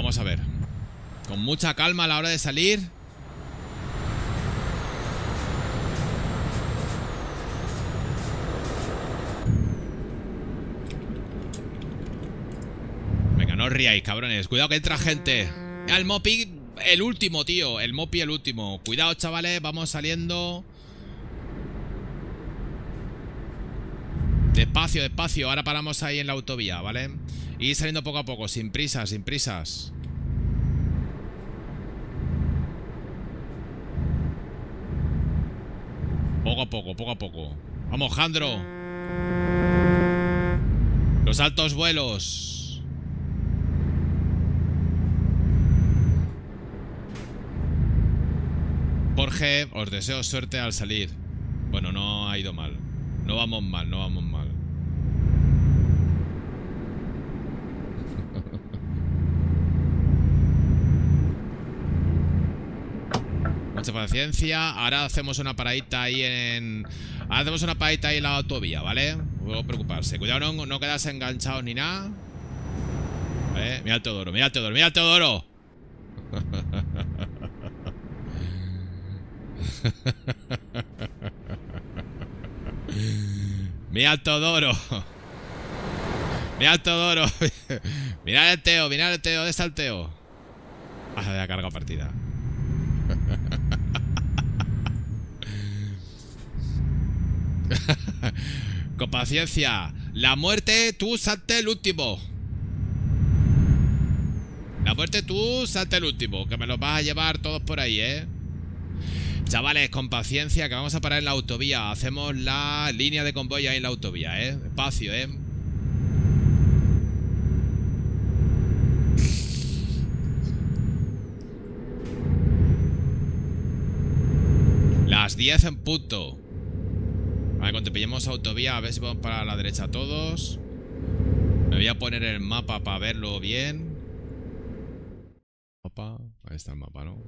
Vamos a ver. Con mucha calma a la hora de salir. Venga, no os riáis, cabrones. Cuidado que entra gente. El Mopi, el último, tío. El Mopi, el último. Cuidado, chavales. Vamos saliendo. Despacio, despacio. Ahora paramos ahí en la autovía, ¿vale? Y saliendo poco a poco, sin prisas, sin prisas. Poco a poco, poco a poco. Vamos, Jandro. Los altos vuelos. Jorge, os deseo suerte al salir. Bueno, no ha ido mal. No vamos mal, no vamos mal. Mucha paciencia. Ahora hacemos una paradita ahí en... Ahora hacemos una paradita ahí en la autovía, ¿vale? No preocuparse. Cuidado, no quedarse enganchados ni nada. ¿Vale? Mira el Teodoro, mira el Teodoro, mira el Teodoro. Mira el Teodoro. Mira el Teodoro. Mira el Teo, mira el Teo. ¿Dónde está el Teo? Ah, ya carga partida. Con paciencia. La muerte, tú salte el último. La muerte, tú salte el último. Que me los vas a llevar todos por ahí, ¿eh? Chavales, con paciencia, que vamos a parar en la autovía. Hacemos la línea de convoy ahí en la autovía, ¿eh? Despacio, ¿eh? Las 10 en punto. Vale, cuando pillemos autovía, a ver si podemos parar a la derecha todos. Me voy a poner el mapa para verlo bien. Mapa. Ahí está el mapa, ¿no?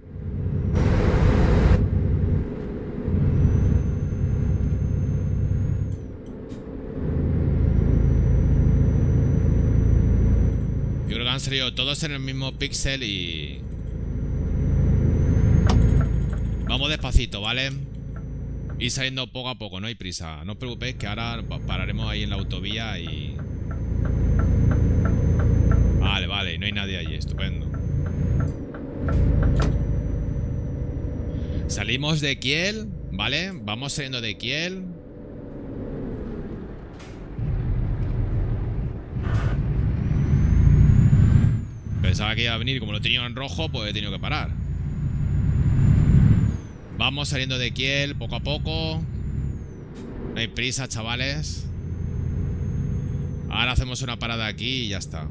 Yo creo que han salido todos en el mismo píxel y... Vamos despacito, ¿vale? Ir saliendo poco a poco, no hay prisa. No os preocupéis que ahora pararemos ahí en la autovía y... Vale, vale, no hay nadie allí, estupendo. Salimos de Kiel, ¿vale? Vamos saliendo de Kiel. Pensaba que iba a venir, como lo tenía en rojo, pues he tenido que parar. Vamos saliendo de Kiel poco a poco. No hay prisa, chavales. Ahora hacemos una parada aquí y ya está.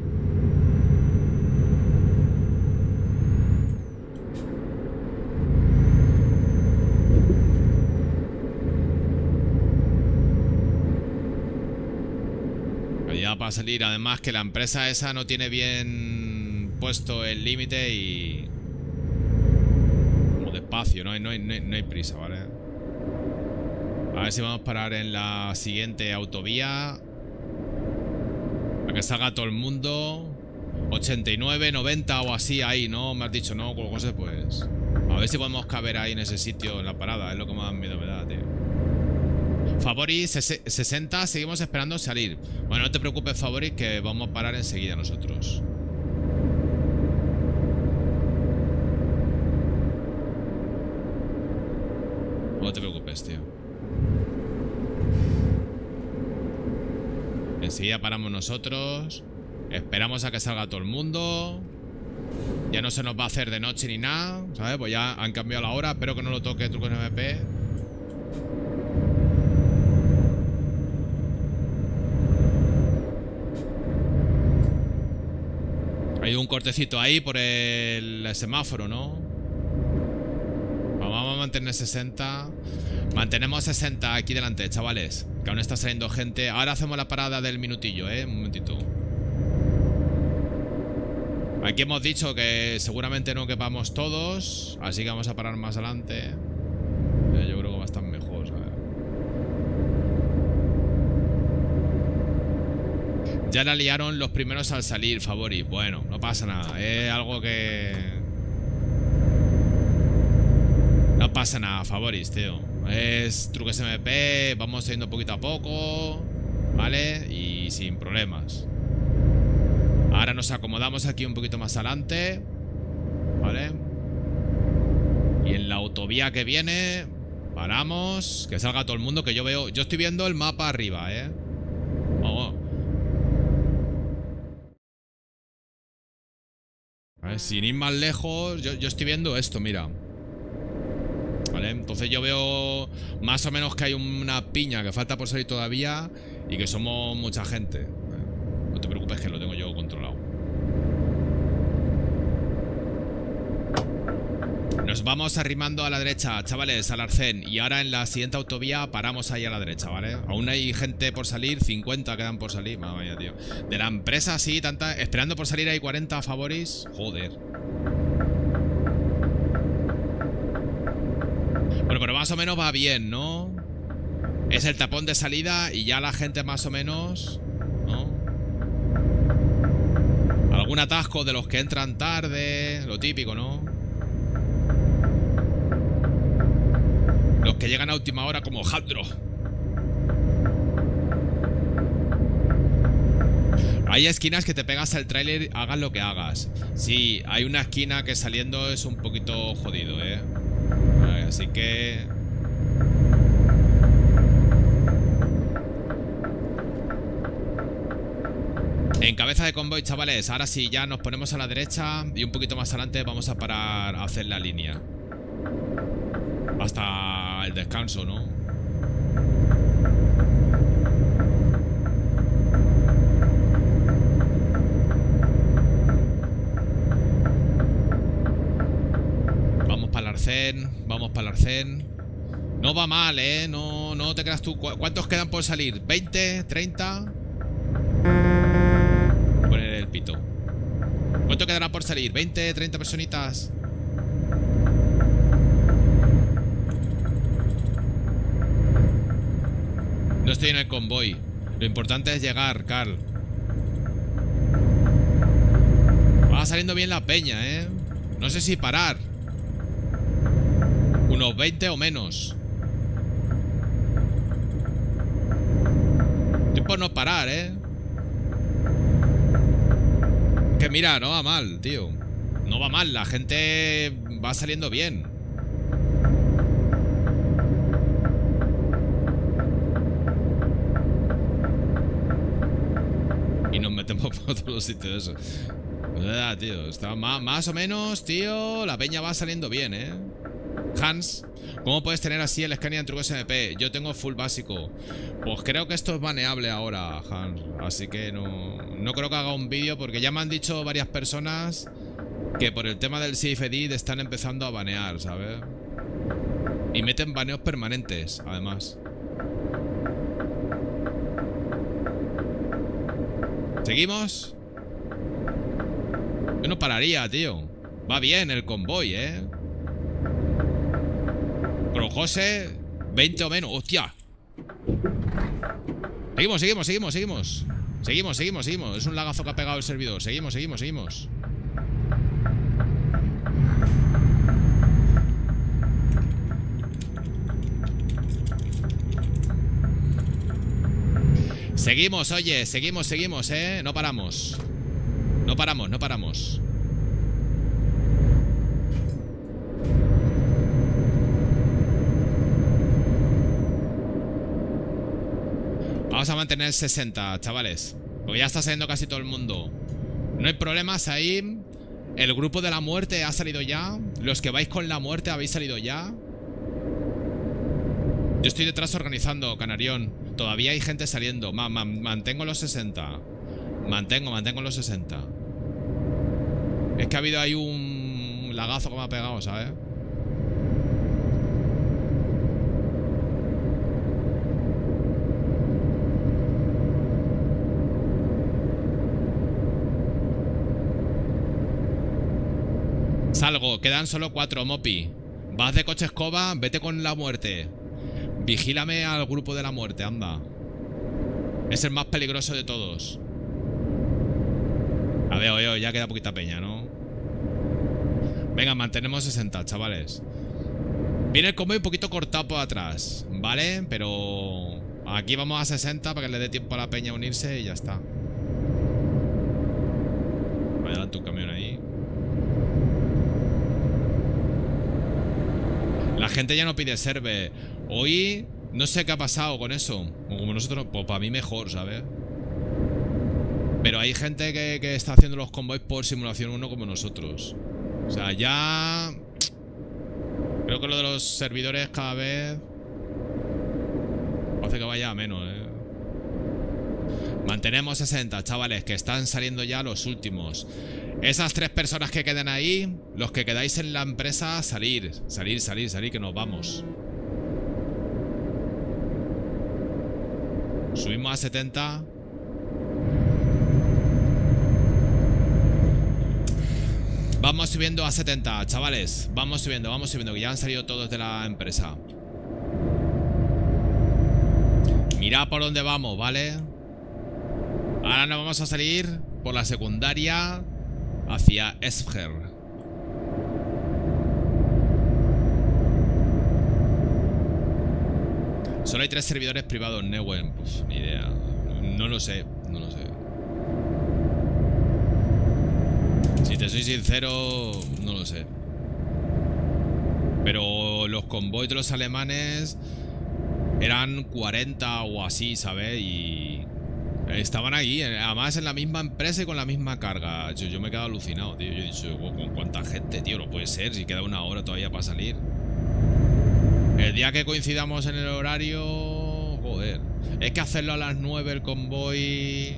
Ya para salir, además que la empresa esa no tiene bien puesto el límite y... Como despacio, no hay prisa, ¿vale? A ver si vamos a parar en la siguiente autovía. Para que salga todo el mundo. 89, 90 o así ahí, ¿no? Me has dicho, ¿no? Con cosas, pues... A ver si podemos caber ahí en ese sitio, en la parada. Es lo que más miedo me da, tío. Favori 60, seguimos esperando salir. Bueno, no te preocupes, Favori, que vamos a parar enseguida nosotros. No te preocupes, tío. Enseguida paramos nosotros. Esperamos a que salga todo el mundo. Ya no se nos va a hacer de noche ni nada, ¿sabes? Pues ya han cambiado la hora. Espero que no lo toque Trucos MP. Hay un cortecito ahí por el semáforo, ¿no? Vamos a mantener 60. Mantenemos 60 aquí delante, chavales. Que aún está saliendo gente. Ahora hacemos la parada del minutillo, ¿eh? Un momentito. Aquí hemos dicho que seguramente no quepamos todos. Así que vamos a parar más adelante. Yo creo que va a estar mejor, ¿sabes? Ya la liaron los primeros al salir, Favori. Bueno, no pasa nada. Es algo que... No pasa nada, Favoris, tío. Es truques MP, vamos yendo poquito a poco, ¿vale? Y sin problemas. Ahora nos acomodamos aquí un poquito más adelante, ¿vale? Y en la autovía que viene, paramos. Que salga todo el mundo, que yo veo... Yo estoy viendo el mapa arriba, ¿eh? Vamos. A ver, sin ir más lejos, yo estoy viendo esto, mira. Vale, entonces yo veo más o menos que hay una piña que falta por salir todavía y que somos mucha gente. No te preocupes que lo tengo yo controlado. Nos vamos arrimando a la derecha, chavales, al arcén. Y ahora en la siguiente autovía paramos ahí a la derecha, ¿vale? Aún hay gente por salir, 50 quedan por salir. Madre mía, tío. De la empresa, sí, tanta... Esperando por salir hay 40 Favoris. Joder. Bueno, pero más o menos va bien, ¿no? Es el tapón de salida y ya la gente más o menos, ¿no? Algún atasco de los que entran tarde, lo típico, ¿no? Los que llegan a última hora como Jandro. Hay esquinas que te pegas al tráiler, hagas lo que hagas. Sí, hay una esquina que saliendo es un poquito jodido, ¿eh? Así que... En cabeza de convoy, chavales. Ahora sí, ya nos ponemos a la derecha y un poquito más adelante vamos a parar a hacer la línea. Hasta el descanso, ¿no? Vamos para el arcén. Vamos para el arcén. No va mal, ¿eh? No te creas tú. ¿Cuántos quedan por salir? ¿20? ¿30? Voy a poner el pito. ¿Cuánto quedará por salir? ¿20? ¿30 personitas? No estoy en el convoy. Lo importante es llegar, Carl. Va saliendo bien la peña, ¿eh? No sé si parar. Unos 20 o menos. Estoy por no parar, ¿eh? Que mira, no va mal, tío. No va mal, la gente va saliendo bien. Y nos metemos por todos los sitios de eso. Tío, está más o menos, tío. La peña va saliendo bien, ¿eh? Hans, ¿cómo puedes tener así el Scania en trucos MP? Yo tengo full básico. Pues creo que esto es baneable ahora, Hans. Así que no creo que haga un vídeo porque ya me han dicho varias personas que por el tema del Safe Edit están empezando a banear, ¿sabes? Y meten baneos permanentes, además. ¿Seguimos? Yo no pararía, tío. Va bien el convoy, ¿eh? Pero José, 20 o menos. ¡Hostia! Seguimos. Seguimos. Es un lagazo que ha pegado el servidor. Seguimos. Seguimos, oye. Seguimos, ¿eh? No paramos. No paramos. Vamos a mantener 60, chavales. Porque ya está saliendo casi todo el mundo. No hay problemas ahí. El grupo de la muerte ha salido ya. Los que vais con la muerte habéis salido ya. Yo estoy detrás organizando, Canarión. Todavía hay gente saliendo. Mantengo los 60. Mantengo los 60. Es que ha habido ahí un lagazo que me ha pegado, ¿sabes? Salgo, quedan solo 4, Mopi. Vas de coche escoba, vete con la muerte. Vigílame al grupo de la muerte, anda. Es el más peligroso de todos. Veo, ya queda poquita peña, ¿no? Venga, mantenemos 60, chavales. Viene el convoy un poquito cortado por atrás, ¿vale? Pero aquí vamos a 60 para que le dé tiempo a la peña a unirse y ya está. Adelante un camión ahí. La gente ya no pide serve. Hoy no sé qué ha pasado con eso. Como nosotros, pues para mí mejor, ¿sabes? Pero hay gente que está haciendo los convoys por simulación 1 como nosotros. O sea, ya... Creo que lo de los servidores cada vez hace que vaya a menos, Mantenemos 60, chavales, que están saliendo ya los últimos. Esas 3 personas que queden ahí, los que quedáis en la empresa, salir, que nos vamos. Subimos a 70. Vamos subiendo a 70, chavales. Vamos subiendo, que ya han salido todos de la empresa. Mirad por dónde vamos, ¿vale? Ahora nos vamos a salir por la secundaria hacia Esbjerg. Solo hay 3 servidores privados en Neuen. Pues ni idea. No lo sé. Si te soy sincero, no lo sé. Pero los convoys de los alemanes eran 40 o así, ¿sabes? Y estaban ahí, además en la misma empresa y con la misma carga. Yo me he quedado alucinado, tío. Yo he dicho, ¿con cuánta gente, tío? No puede ser, si queda una hora todavía para salir. El día que coincidamos en el horario... Joder. Es que hacerlo a las 9 el convoy...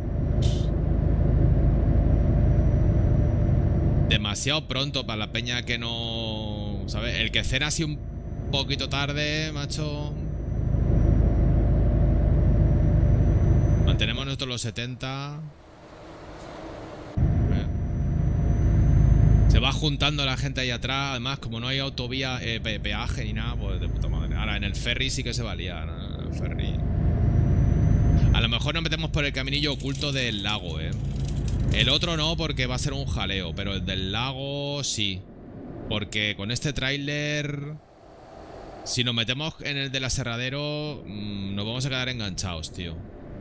Demasiado pronto para la peña que no... ¿Sabes? El que cena así un poquito tarde, macho... Mantenemos nosotros los 70. Se va juntando la gente ahí atrás. Además, como no hay autovía, peaje ni nada, pues de puta madre. Ahora, en el ferry sí que se va a liar, ¿no? En el ferry. A lo mejor nos metemos por el caminillo oculto del lago, El otro no, porque va a ser un jaleo. Pero el del lago sí. Porque con este tráiler... Si nos metemos en el del aserradero, nos vamos a quedar enganchados, tío.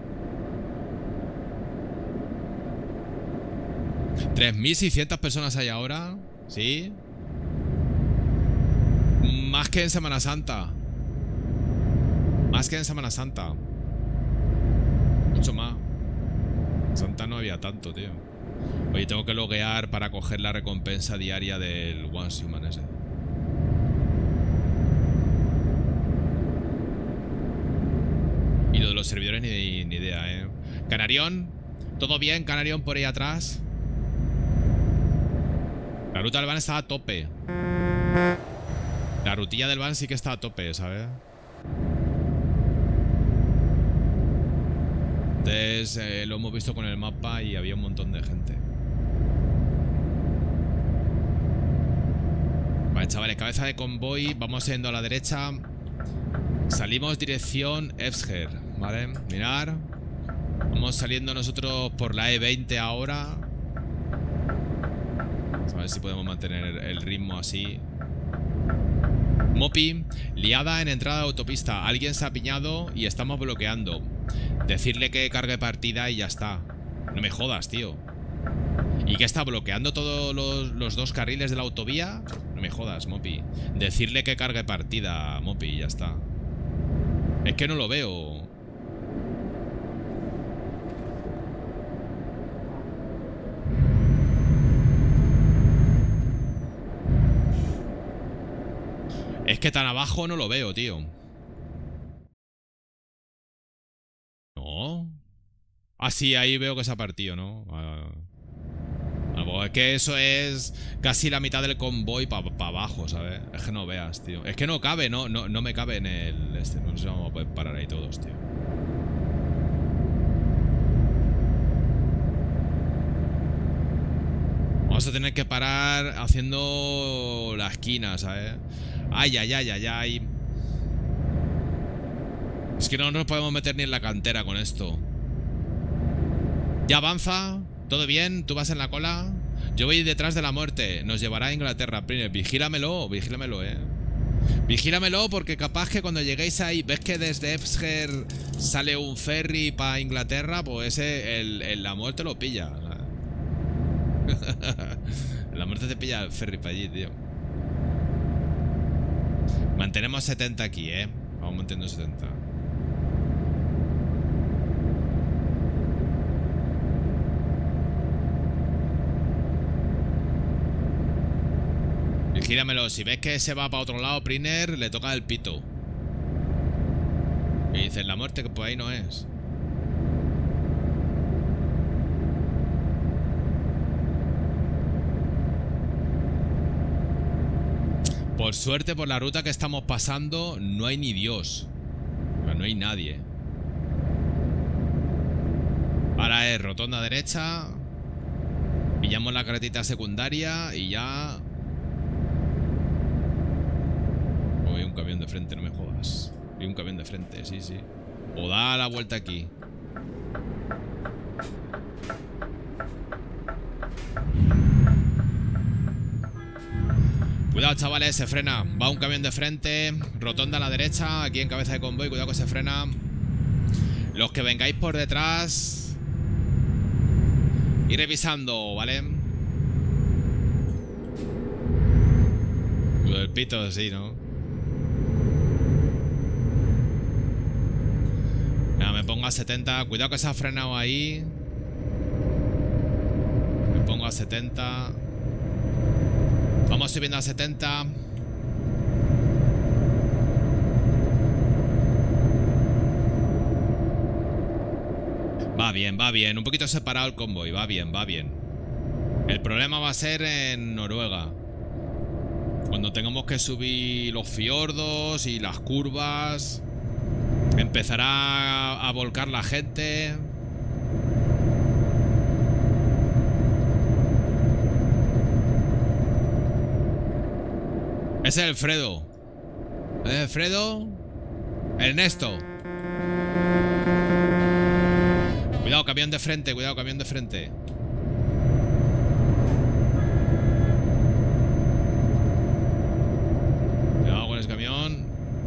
3.600 personas hay ahora. ¿Sí? Más que en Semana Santa. Más que en Semana Santa. Mucho más. En Santa no había tanto, tío. Oye, tengo que loguear para coger la recompensa diaria del Once Human ese. Y lo de los servidores ni idea, Canarión. ¿Todo bien, Canarión, por ahí atrás? La ruta del van está a tope. La rutilla del van sí que está a tope, ¿sabes? Entonces lo hemos visto con el mapa y había un montón de gente. Vale, chavales, cabeza de convoy. Vamos yendo a la derecha. Salimos dirección Esbjerg, ¿vale? Mirar. Vamos saliendo nosotros por la E20 ahora. A ver si podemos mantener el ritmo así. Mopi, liada en entrada de autopista. Alguien se ha piñado y estamos bloqueando. Decirle que cargue partida y ya está. No me jodas, tío. ¿Y que está bloqueando todos los 2 carriles de la autovía? No me jodas, Mopi. Decirle que cargue partida, Mopi, y ya está. Es que no lo veo. Es que tan abajo no lo veo, tío. No. Ah, sí, ahí veo que se ha partido, ¿no? Pues es que eso es casi la mitad del convoy para abajo, ¿sabes? Es que no veas, tío. Es que no cabe, no me cabe en el... No sé si vamos a poder parar ahí todos, tío. Vamos a tener que parar haciendo la esquina, ¿sabes? Ay. Es que no nos podemos meter ni en la cantera con esto. Ya avanza. ¿Todo bien? ¿Tú vas en la cola? Yo voy detrás de la muerte. Nos llevará a Inglaterra. Vigílamelo, vigílamelo porque capaz que cuando lleguéis ahí, ves que desde Exeter sale un ferry para Inglaterra, pues ese, la muerte lo pilla. La muerte te pilla el ferry para allí, tío. Mantenemos 70 aquí, Vamos manteniendo 70. Vigílamelo. Si ves que se va para otro lado, Priner, le toca el pito. Y dices, la muerte que por ahí no es. Por suerte, por la ruta que estamos pasando, no hay ni Dios. O sea, no hay nadie. Ahora es rotonda derecha. Pillamos la carretita secundaria y ya... Oh, hay un camión de frente, no me jodas. Hay un camión de frente, sí, sí. O da la vuelta aquí. Cuidado, chavales, se frena. Va un camión de frente. Rotonda a la derecha. Aquí en cabeza de convoy. Cuidado que se frena. Los que vengáis por detrás, ir revisando, ¿vale? Lo del pito, sí, ¿no? Nada, me pongo a 70. Cuidado que se ha frenado ahí. Me pongo a 70. Vamos subiendo a 70. Va bien, va bien. Un poquito separado el convoy. Va bien, va bien. El problema va a ser en Noruega. Cuando tengamos que subir los fiordos y las curvas. Empezará a volcar la gente. Ese es el Fredo. ¿Es el Fredo? Ernesto. Cuidado, camión de frente. Cuidado, camión de frente. Cuidado con el camión.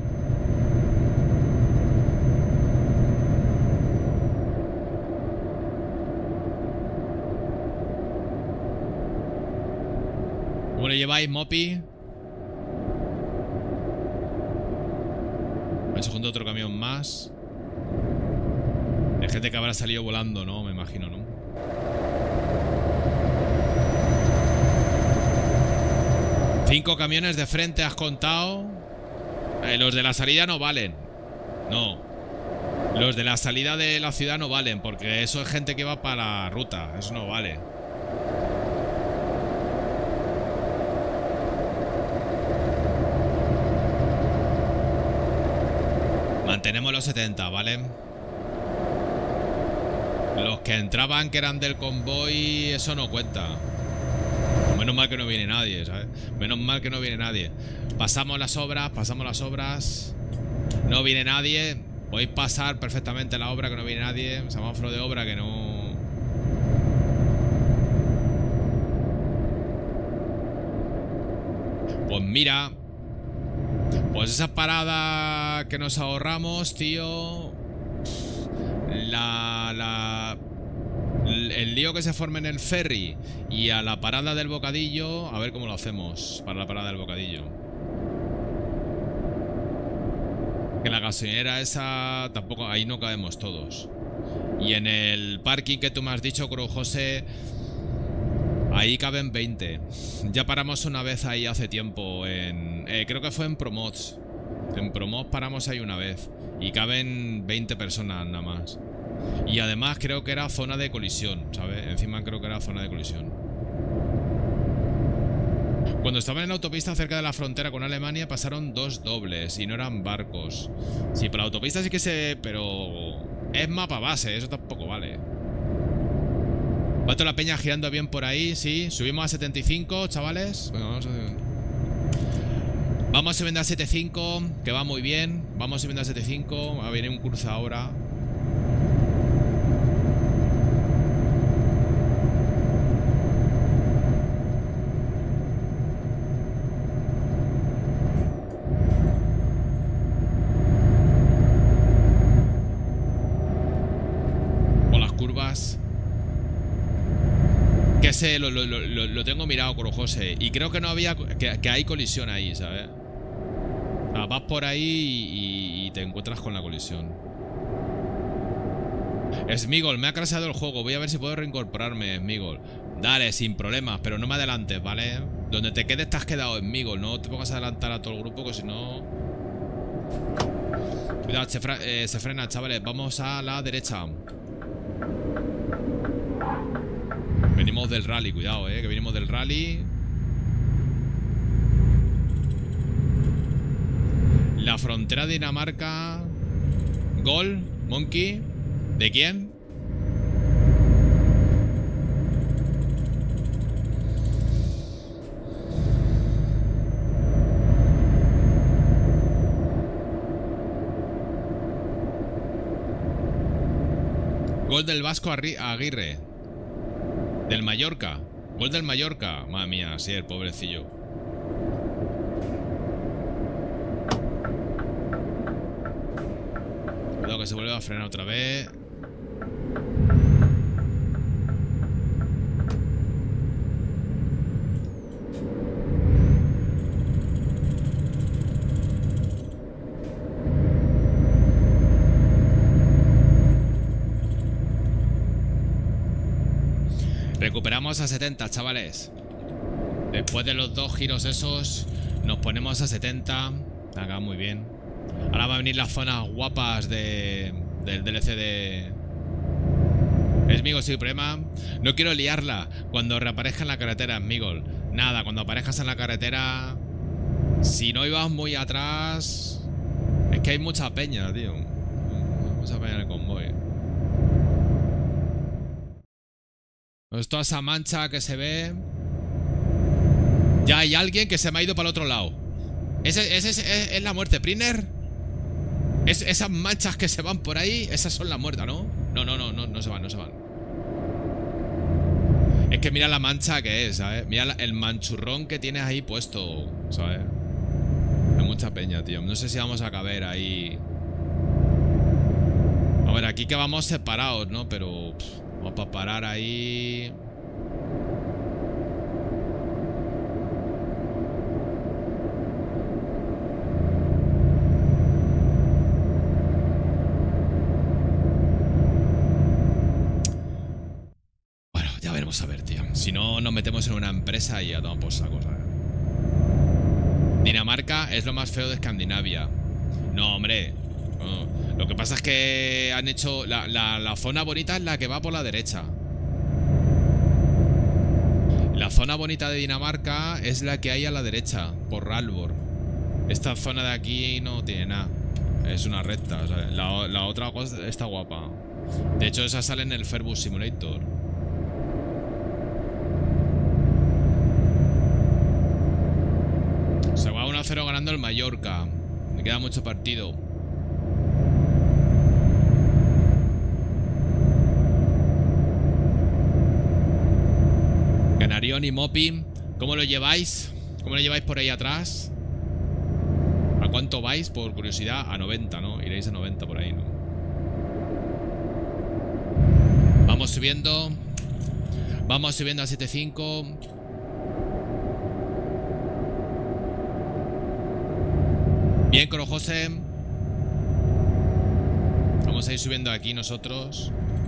¿Cómo le lleváis, Mopi? Se junta otro camión más. Hay gente que habrá salido volando, ¿no? Me imagino, ¿no? Cinco camiones de frente has contado. Los de la salida no valen. No. Los de la salida de la ciudad no valen, porque eso es gente que va para la ruta. Eso no vale. Mantenemos los 70, ¿vale? Los que entraban que eran del convoy, eso no cuenta. Menos mal que no viene nadie, ¿sabes? Menos mal que no viene nadie. Pasamos las obras. No viene nadie. Podéis pasar perfectamente la obra, que no viene nadie. Semáforo de obra que no... Pues mira... Pues esa parada que nos ahorramos, tío. El lío que se forme en el ferry y a la parada del bocadillo. A ver cómo lo hacemos para la parada del bocadillo. Que la gasolinera esa tampoco, ahí no cabemos todos. Y en el parking que tú me has dicho, Cruz José, ahí caben 20. Ya paramos una vez ahí hace tiempo. Creo que fue en Promots. En Promots paramos ahí una vez. Y caben 20 personas nada más. Y además creo que era zona de colisión, ¿sabes? Encima creo que era zona de colisión. Cuando estaba en la autopista cerca de la frontera con Alemania pasaron dos dobles y no eran barcos. Sí, por la autopista sí que se... Pero... es mapa base, eso tampoco vale. Va toda la peña girando bien por ahí, sí. Subimos a 75, chavales. Bueno, vamos subiendo a 75, que va muy bien. Vamos subiendo a 75. Va a venir un curso ahora. Que sé, lo tengo mirado, Corojose. Y creo que no había... Que hay colisión ahí, ¿sabes? O sea, vas por ahí y te encuentras con la colisión. Smigol, me ha crasheado el juego. Voy a ver si puedo reincorporarme, Smigol. Dale, sin problemas, pero no me adelantes, ¿vale? Donde te quedes te has quedado, Smigol. No te pongas a adelantar a todo el grupo, que si no... Cuidado, se frena, chavales. Vamos a la derecha. Venimos del rally, cuidado, que venimos del rally. La frontera de Dinamarca. Gol, Monkey. ¿De quién? Gol del Vasco Aguirre. Del Mallorca. Gol del Mallorca. Madre mía, sí, el pobrecillo. Cuidado que se vuelve a frenar otra vez. Recuperamos a 70, chavales. Después de los dos giros esos, nos ponemos a 70. Acá, muy bien. Ahora va a venir las zonas guapas del DLC de... Smigol, sin problema. No quiero liarla cuando reaparezca en la carretera, Smigol. Nada, cuando aparezcas en la carretera... Si no ibas muy atrás... Es que hay mucha peña, tío. Mucha peña en el convoy. Pues toda esa mancha que se ve... Ya hay alguien que se me ha ido para el otro lado. Es la muerte, Priner. Esas manchas que se van por ahí, esas son la muerte, ¿no? No se van, no se van. Es que mira la mancha que es, ¿sabes? Mira el manchurrón que tienes ahí puesto, ¿sabes? Hay mucha peña, tío. No sé si vamos a caber ahí. A ver, aquí que vamos separados, ¿no? Pero... vamos a parar ahí... Bueno, ya veremos a ver, tío. Si no, nos metemos en una empresa y ya tomamos por saco, ¿sabes? Dinamarca es lo más feo de Escandinavia. No, hombre. No. Lo que pasa es que han hecho... La zona bonita es la que va por la derecha. La zona bonita de Dinamarca es la que hay a la derecha, por Ralbor. Esta zona de aquí no tiene nada. Es una recta, ¿sabes? La otra cosa está guapa. De hecho, esa sale en el Fairbus Simulator. Se va 1-0 ganando el Mallorca. Me queda mucho partido. Canarión y Mopi, ¿cómo lo lleváis? ¿Cómo lo lleváis por ahí atrás? ¿A cuánto vais? Por curiosidad, a 90, ¿no? Iréis a 90 por ahí, ¿no? Vamos subiendo. Vamos subiendo a 7.5. Bien, Corojose. Vamos a ir subiendo aquí nosotros.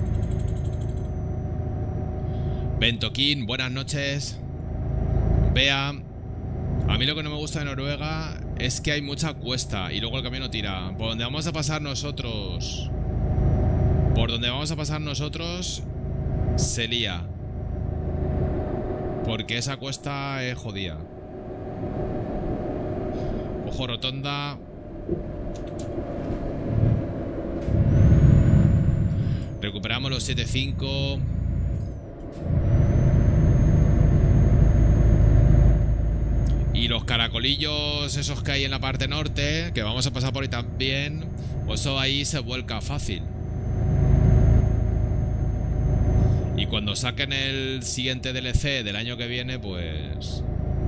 Bentoquín, buenas noches. Bea. A mí lo que no me gusta de Noruega es que hay mucha cuesta y luego el camino tira. Por donde vamos a pasar nosotros... Por donde vamos a pasar nosotros... Se lía. Porque esa cuesta es jodida. Ojo, rotonda. Recuperamos los 7.5. Y los caracolillos esos que hay en la parte norte, que vamos a pasar por ahí también, pues eso ahí se vuelca fácil. Y cuando saquen el siguiente DLC del año que viene, pues...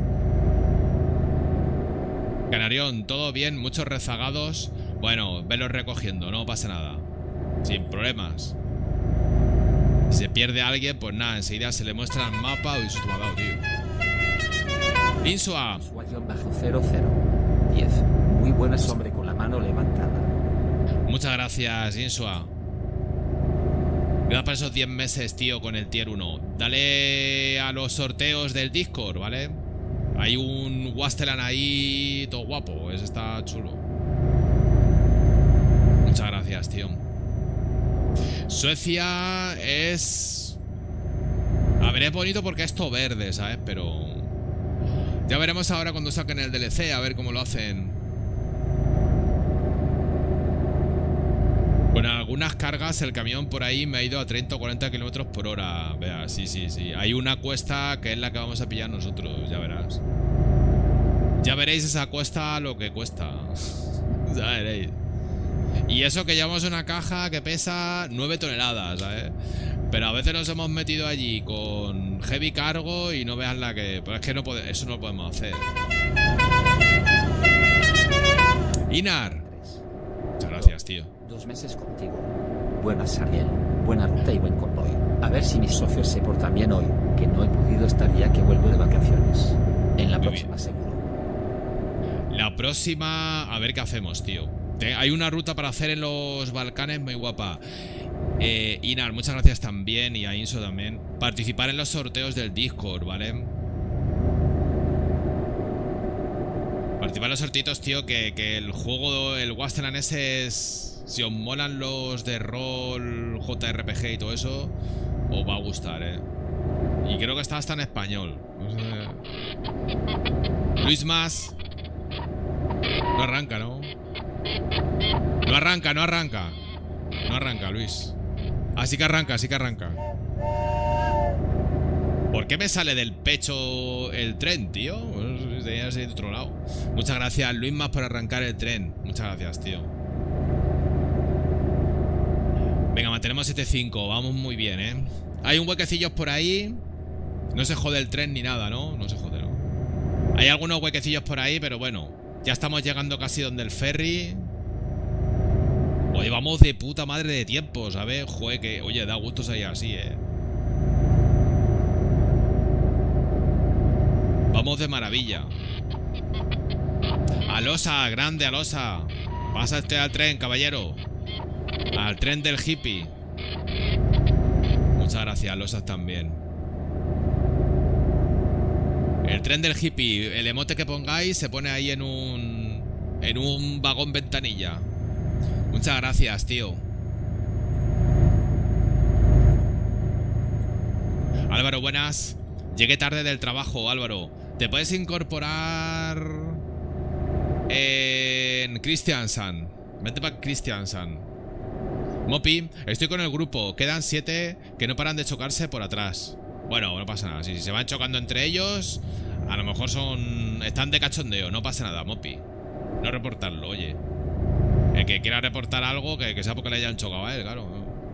Canarión, todo bien, muchos rezagados. Bueno, velos recogiendo, no pasa nada. Sin problemas. Si se pierde alguien, pues nada, enseguida se le muestra el mapa. Uy, eso te me ha dado, tío. Insua. Insua-0010. Muy buenas, hombre, con la mano levantada. Muchas gracias, Insua. Gracias por esos 10 meses, tío, con el tier 1. Dale a los sorteos del Discord, ¿vale? Hay un Wasteland ahí todo guapo. Ese está chulo. Muchas gracias, tío. Suecia es... A ver, es bonito porque es todo verde, ¿sabes? Pero... Ya veremos ahora cuando saquen el DLC, a ver cómo lo hacen. Con algunas cargas el camión por ahí me ha ido a 30 o 40 kilómetros por hora. Vea, sí, sí, sí. Hay una cuesta que es la que vamos a pillar nosotros, ya verás. Ya veréis esa cuesta lo que cuesta. Ya veréis. Y eso que llevamos una caja que pesa 9 toneladas, ¿sabes? Pero a veces nos hemos metido allí con heavy cargo y no veas la que... Pero es que no eso no lo podemos hacer. Inar. Muchas gracias, tío. 2 meses contigo. Buenas, Ariel. Buena ruta y buen convoy. A ver si mis socios se portan bien hoy, que no he podido estar ya que vuelvo de vacaciones. En la próxima seguro. La próxima... A ver qué hacemos, tío. Hay una ruta para hacer en los Balcanes muy guapa. Inar, muchas gracias también. Y a Inso también. Participar en los sorteos del Discord, ¿vale? Participar en los sortitos, tío. Que el juego, el Wasteland ese es... Si os molan los de rol, JRPG y todo eso, os va a gustar, Y creo que está hasta en español. No sé. Luis Más. No arranca, ¿no? No arranca, no arranca. No arranca, Luis. Ah, sí que arranca, sí que arranca. ¿Por qué me sale del pecho el tren, tío? Bueno, tenía que ser de otro lado. Muchas gracias, Luis Más, por arrancar el tren. Muchas gracias, tío. Venga, mantenemos 7-5. Vamos muy bien, Hay un huequecillos por ahí. No se jode el tren ni nada, ¿no? No se jode, ¿no? Hay algunos huequecillos por ahí, pero bueno. Ya estamos llegando casi donde el ferry. Oye, vamos de puta madre de tiempo, ¿sabes? Joder, que... Oye, da gusto salir así, Vamos de maravilla. Alosa, grande Alosa. Pásate al tren, caballero. Al tren del hippie. Muchas gracias, Alosa también. El tren del hippie. El emote que pongáis se pone ahí en un vagón ventanilla. Muchas gracias, tío. Álvaro, buenas. Llegué tarde del trabajo, Álvaro. ¿Te puedes incorporar en Christiansen? Vete para Christiansen. Mopi, estoy con el grupo. Quedan 7 que no paran de chocarse por atrás. Bueno, no pasa nada. Si se van chocando entre ellos, a lo mejor están de cachondeo. No pasa nada, Mopi. No reportarlo, oye. El que quiera reportar algo, que sea porque le hayan chocado a él, claro.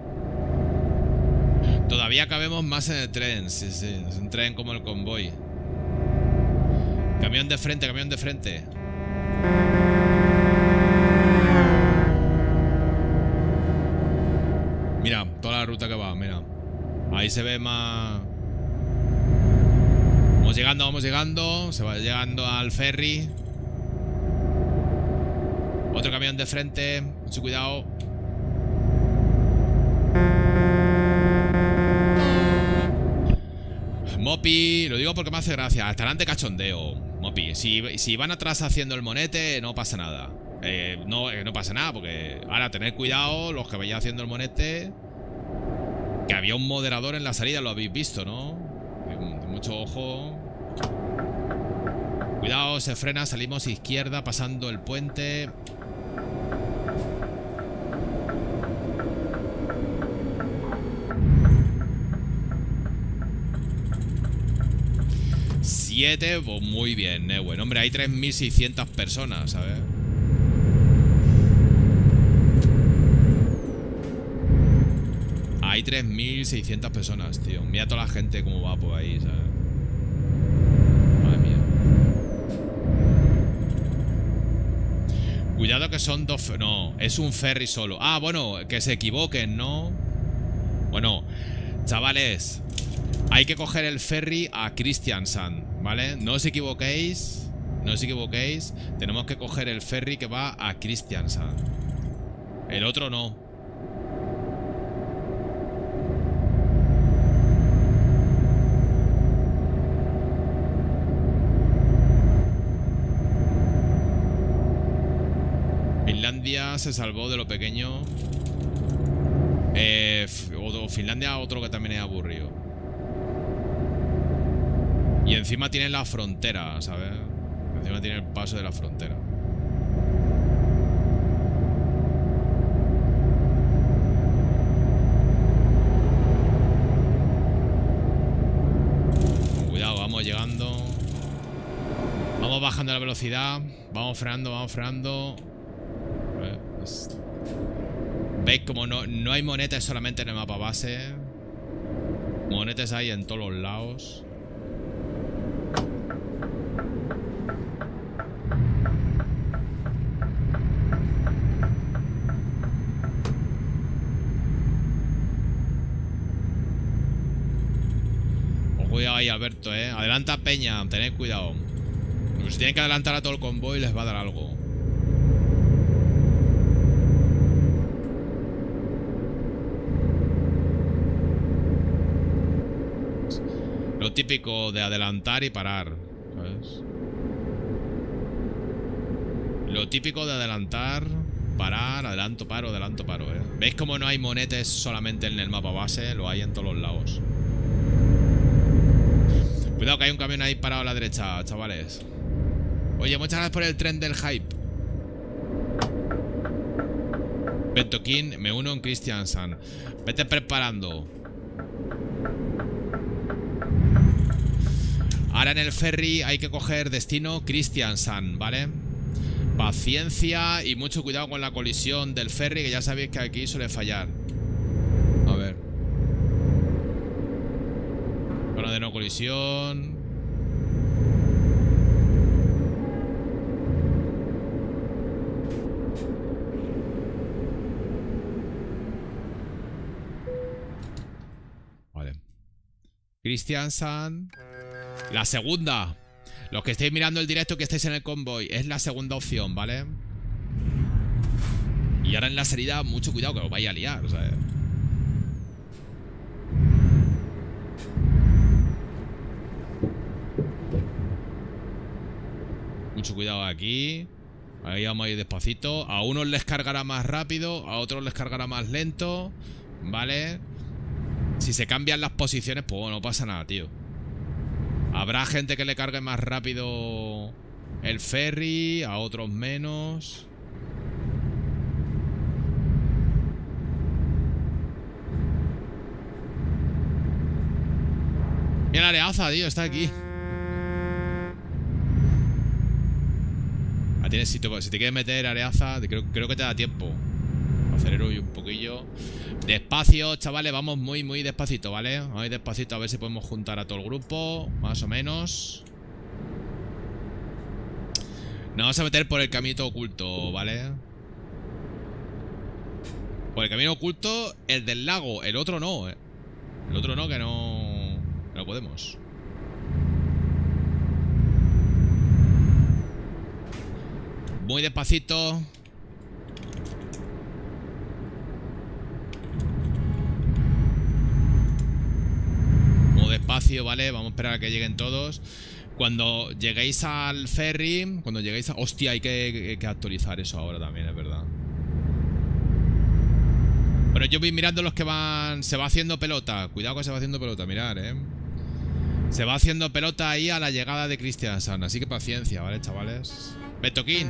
Todavía cabemos más en el tren. Sí, sí. Es un tren como el convoy. Camión de frente, camión de frente. Mira, toda la ruta que va, mira. Ahí se ve más... Vamos llegando. Se va llegando al ferry. Otro camión de frente. Mucho cuidado. Mopi, lo digo porque me hace gracia. Estarán de cachondeo, Mopi. Si van atrás haciendo el monete, no pasa nada. No pasa nada, porque ahora tened cuidado los que vayáis haciendo el monete. Que había un moderador en la salida, lo habéis visto, ¿no? Mucho ojo. Cuidado, se frena, salimos izquierda, pasando el puente. Pues muy bien, bueno, hombre, hay 3.600 personas, ¿sabes? Hay 3.600 personas, tío. Mira toda la gente cómo va por ahí, ¿sabes? Madre mía. Cuidado que son dos... No, es un ferry solo. Ah, bueno, que se equivoquen, ¿no? Bueno, Chavales, hay que coger el ferry a Kristiansand, ¿vale? No os equivoquéis. No os equivoquéis. Tenemos que coger el ferry que va a Kristiansand. El otro no. Finlandia se salvó de lo pequeño. Finlandia, otro que también es aburrido. Y encima tiene la frontera, ¿sabes? Encima tiene el paso de la frontera. Cuidado, vamos llegando. Vamos bajando la velocidad. Vamos frenando, vamos frenando. ¿Veis como no hay monetas solamente en el mapa base? Monetas hay en todos los lados. Cuidado ahí, Alberto, Adelanta Peña, tened cuidado. Si tienen que adelantar a todo el convoy les va a dar algo. Lo típico de adelantar y parar, ¿sabes? Lo típico de adelantar, parar, adelanto, paro, ¿Veis cómo no hay monetes solamente en el mapa base? Lo hay en todos los lados. Cuidado que hay un camión ahí parado a la derecha, chavales. Oye, muchas gracias por el tren del hype. Bentoquín, me uno en Kristiansand. Vete preparando. Ahora en el ferry hay que coger destino Kristiansand, ¿vale? Paciencia y mucho cuidado con la colisión del ferry, que ya sabéis que aquí suele fallar. A ver. Zona de no colisión. Vale. Kristiansand. La segunda. Los que estéis mirando el directo, que estéis en el convoy, es la segunda opción, ¿vale? Y ahora en la salida, mucho cuidado que os vais a liar, ¿sabes? Mucho cuidado aquí. Ahí vamos a ir despacito. A unos les cargará más rápido, a otros les cargará más lento, ¿vale? Si se cambian las posiciones, pues no pasa nada, tío. Habrá gente que le cargue más rápido el ferry, a otros menos. Mira la Areaza, tío, está aquí. Tienes sitio, si te quieres meter, Areaza, creo que te da tiempo. Acelero y un poquillo. Despacio, chavales, vamos muy despacito, ¿vale? Vamos a ir despacito a ver si podemos juntar a todo el grupo, más o menos. Nos vamos a meter por el camino oculto, ¿vale? Por el camino oculto, el del lago. El otro no, El otro no, que no podemos. Muy despacito. Muy despacio, ¿vale? Vamos a esperar a que lleguen todos. Cuando lleguéis al ferry, cuando lleguéis a... Hostia, hay que actualizar eso ahora también, es verdad. Bueno, yo voy mirando los que van... Se va haciendo pelota. Cuidado que se va haciendo pelota, mirad, Se va haciendo pelota ahí a la llegada de Kristiansand. Así que paciencia, ¿vale, chavales? Bentoquín.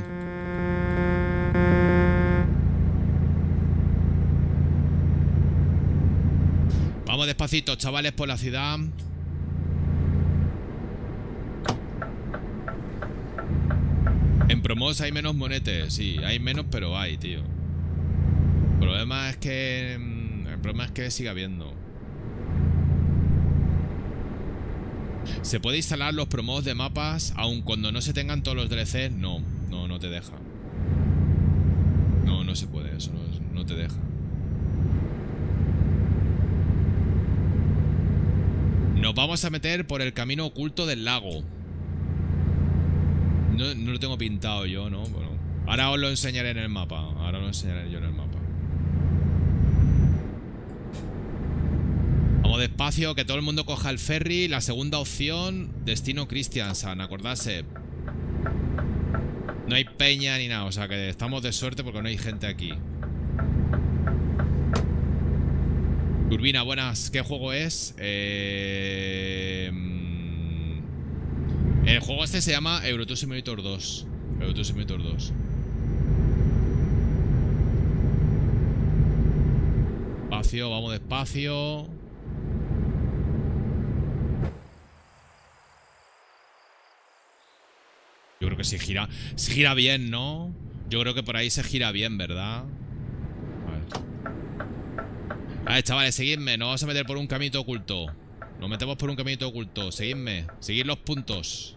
Vamos despacito, chavales, por la ciudad. En promos hay menos monetes. Sí, hay menos, pero hay, tío. El problema es que sigue habiendo. ¿Se puede instalar los promos de mapas aun cuando no se tengan todos los DLCs? No te deja. No se puede, eso no te deja. Nos vamos a meter por el camino oculto del lago. No lo tengo pintado yo, ¿no? Bueno, ahora os lo enseñaré en el mapa. Ahora lo enseñaré yo en el mapa. Vamos despacio, que todo el mundo coja el ferry. La segunda opción, destino Kristiansand, acordarse. No hay peña ni nada, o sea que estamos de suerte porque no hay gente aquí. Turbina, buenas. ¿Qué juego es? El juego este se llama Euro Truck Simulator 2. Euro Truck Simulator 2. Despacio, vamos despacio. Yo creo que se gira bien, ¿no? Yo creo que por ahí se gira bien, ¿verdad? Vale, chavales, seguidme. Nos vamos a meter por un caminito oculto. Nos metemos por un caminito oculto. Seguidme. Seguid los puntos.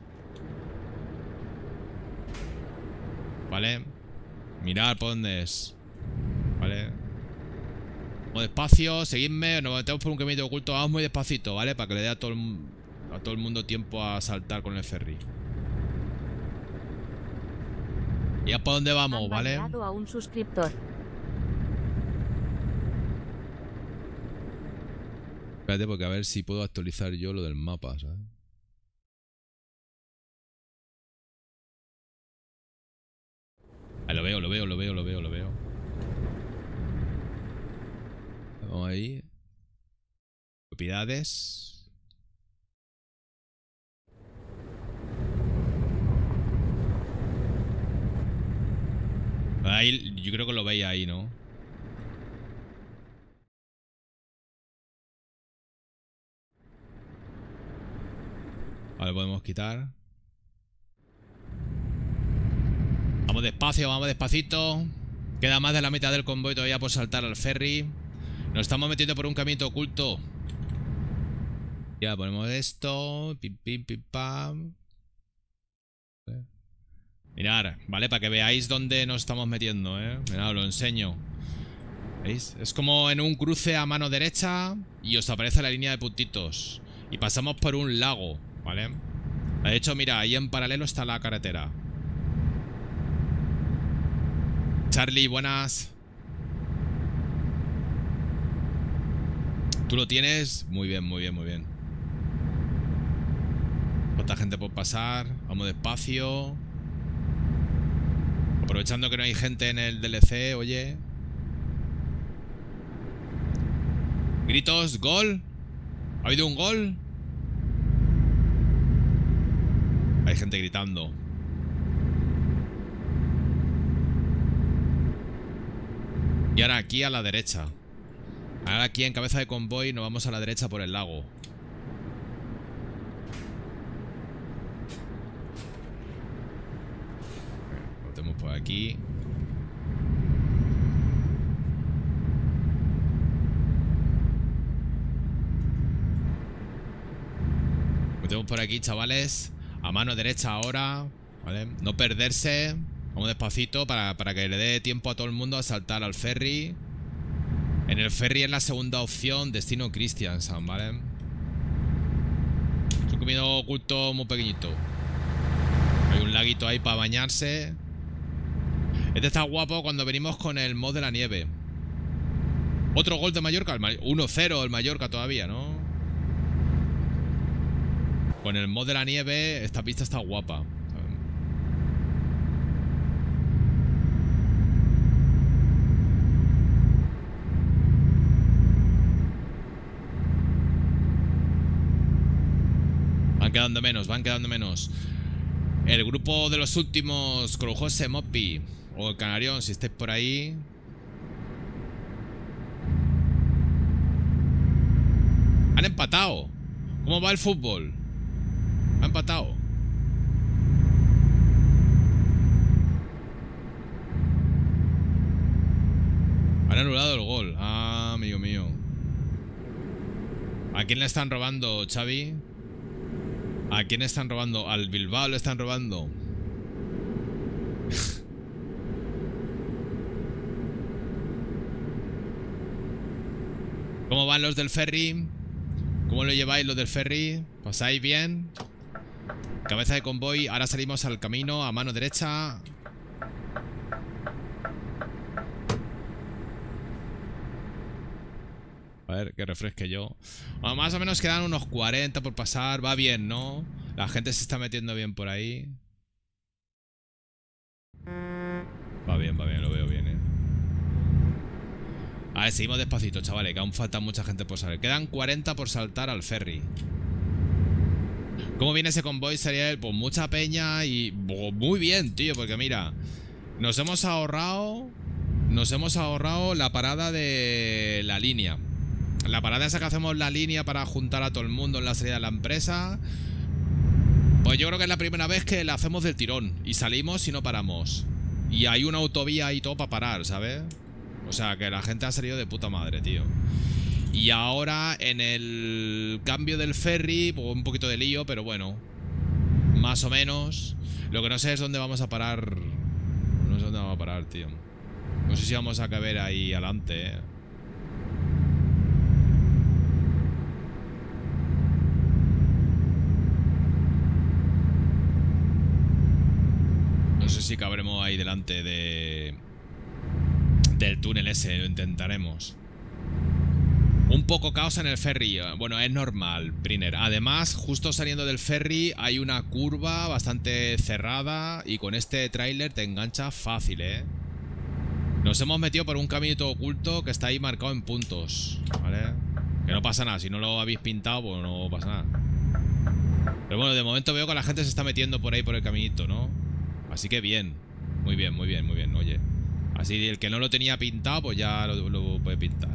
Vale. Mirad por dónde es. Vale. Vamos despacio. Seguidme. Nos metemos por un caminito oculto. Vamos muy despacito, ¿vale? Para que le dé a todo el mundo tiempo a saltar con el ferry. ¿Y a por dónde vamos, vale? A un suscriptor. Espérate, porque a ver si puedo actualizar yo lo del mapa, ¿sabes? Ah, lo veo. Vamos ahí. Propiedades. Ahí, yo creo que lo veis ahí, ¿no? Vale, podemos quitar. Vamos despacio, vamos despacito. Queda más de la mitad del convoy todavía por saltar al ferry. Nos estamos metiendo por un camino oculto. Ya ponemos esto. Pim, pim, pim, pam. Mirad, ¿vale? Para que veáis dónde nos estamos metiendo, ¿eh? Mirad, os lo enseño. ¿Veis? Es como en un cruce a mano derecha y os aparece la línea de puntitos. Y pasamos por un lago, ¿vale? De hecho, mira, ahí en paralelo está la carretera. Charlie, buenas. ¿Tú lo tienes? Muy bien, muy bien, muy bien. ¿Cuánta gente por pasar? Vamos despacio. Aprovechando que no hay gente en el DLC, oye. Gritos, gol. ¿Ha habido un gol? Hay gente gritando. Y ahora aquí a la derecha. Ahora aquí en cabeza de convoy nos vamos a la derecha por el lago. Lo tenemos por aquí. Lo metemos por aquí, chavales. A mano derecha ahora, ¿vale? No perderse. Vamos despacito para que le dé tiempo a todo el mundo a saltar al ferry. En el ferry es la segunda opción, destino Kristiansand, ¿vale? Es un camino oculto muy pequeñito. Hay un laguito ahí para bañarse. Este está guapo cuando venimos con el mod de la nieve. Otro gol de Mallorca, 1-0 el Mallorca todavía, ¿no? Con el mod de la nieve, esta pista está guapa. Van quedando menos, van quedando menos. El grupo de los últimos, Crujose, Mopi o el Canarión, si estáis por ahí. Han empatado. ¿Cómo va el fútbol? Ha empatado. Han anulado el gol. Ah, amigo mío. ¿A quién le están robando, Xavi? ¿A quién están robando? Al Bilbao le están robando. ¿Cómo van los del ferry? ¿Cómo lo lleváis lo del ferry? ¿Pasáis bien? Cabeza de convoy. Ahora salimos al camino a mano derecha. A ver, que refresque yo. Bueno, más o menos quedan unos 40 por pasar. Va bien, ¿no? La gente se está metiendo bien por ahí. Va bien, lo veo bien, ¿eh? A ver, seguimos despacito, chavales, que aún falta mucha gente por salir. Quedan 40 por saltar al ferry. ¿Cómo viene ese convoy, Sariel? Pues mucha peña y... muy bien, tío, porque mira, nos hemos ahorrado la parada de la línea. La parada esa que hacemos la línea para juntar a todo el mundo en la salida de la empresa. Pues yo creo que es la primera vez que la hacemos del tirón. Y salimos y no paramos. Y hay una autovía ahí todo para parar, ¿sabes? O sea, que la gente ha salido de puta madre, tío. Y ahora en el cambio del ferry, pues un poquito de lío, pero bueno, más o menos. Lo que no sé es dónde vamos a parar. No sé dónde vamos a parar, tío. No sé si vamos a caber ahí adelante, No sé si cabremos ahí delante del túnel ese, lo intentaremos. Un poco caos en el ferry. Bueno, es normal, Priner. Además, justo saliendo del ferry hay una curva bastante cerrada y con este tráiler te engancha fácil, ¿eh? Nos hemos metido por un caminito oculto que está ahí marcado en puntos, ¿vale? Que no pasa nada. Si no lo habéis pintado, pues no pasa nada. Pero bueno, de momento veo que la gente se está metiendo por ahí por el caminito, ¿no? Así que bien. Muy bien, muy bien, muy bien. Oye, así el que no lo tenía pintado, pues ya lo puede pintar.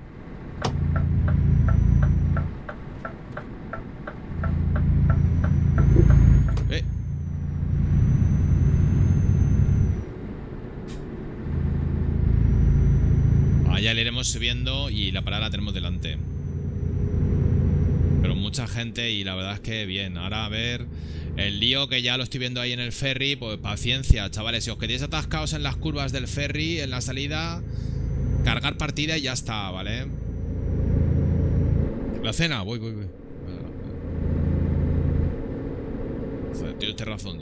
Allá le iremos subiendo y la parada la tenemos delante. Pero mucha gente y la verdad es que bien. Ahora a ver el lío que ya lo estoy viendo ahí en el ferry. Pues paciencia, chavales. Si os quedáis atascados en las curvas del ferry, en la salida, cargar partida y ya está, ¿vale? La cena, voy. Tienes razón.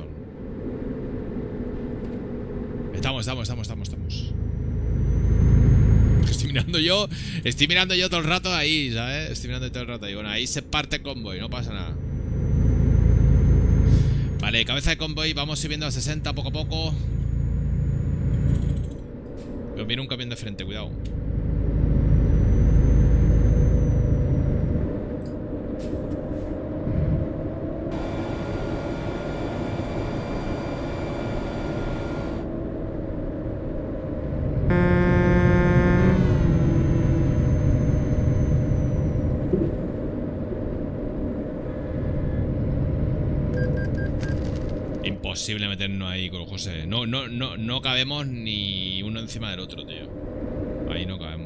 Estamos. Estoy mirando yo todo el rato ahí, ¿sabes? Estoy mirando todo el rato ahí. Bueno, ahí se parte el convoy, no pasa nada. Vale, cabeza de convoy, vamos subiendo a 60 poco a poco. Pero viene un camión de frente, cuidado. Imposible meternos ahí con José. No cabemos ni uno encima del otro, tío. Ahí no cabemos.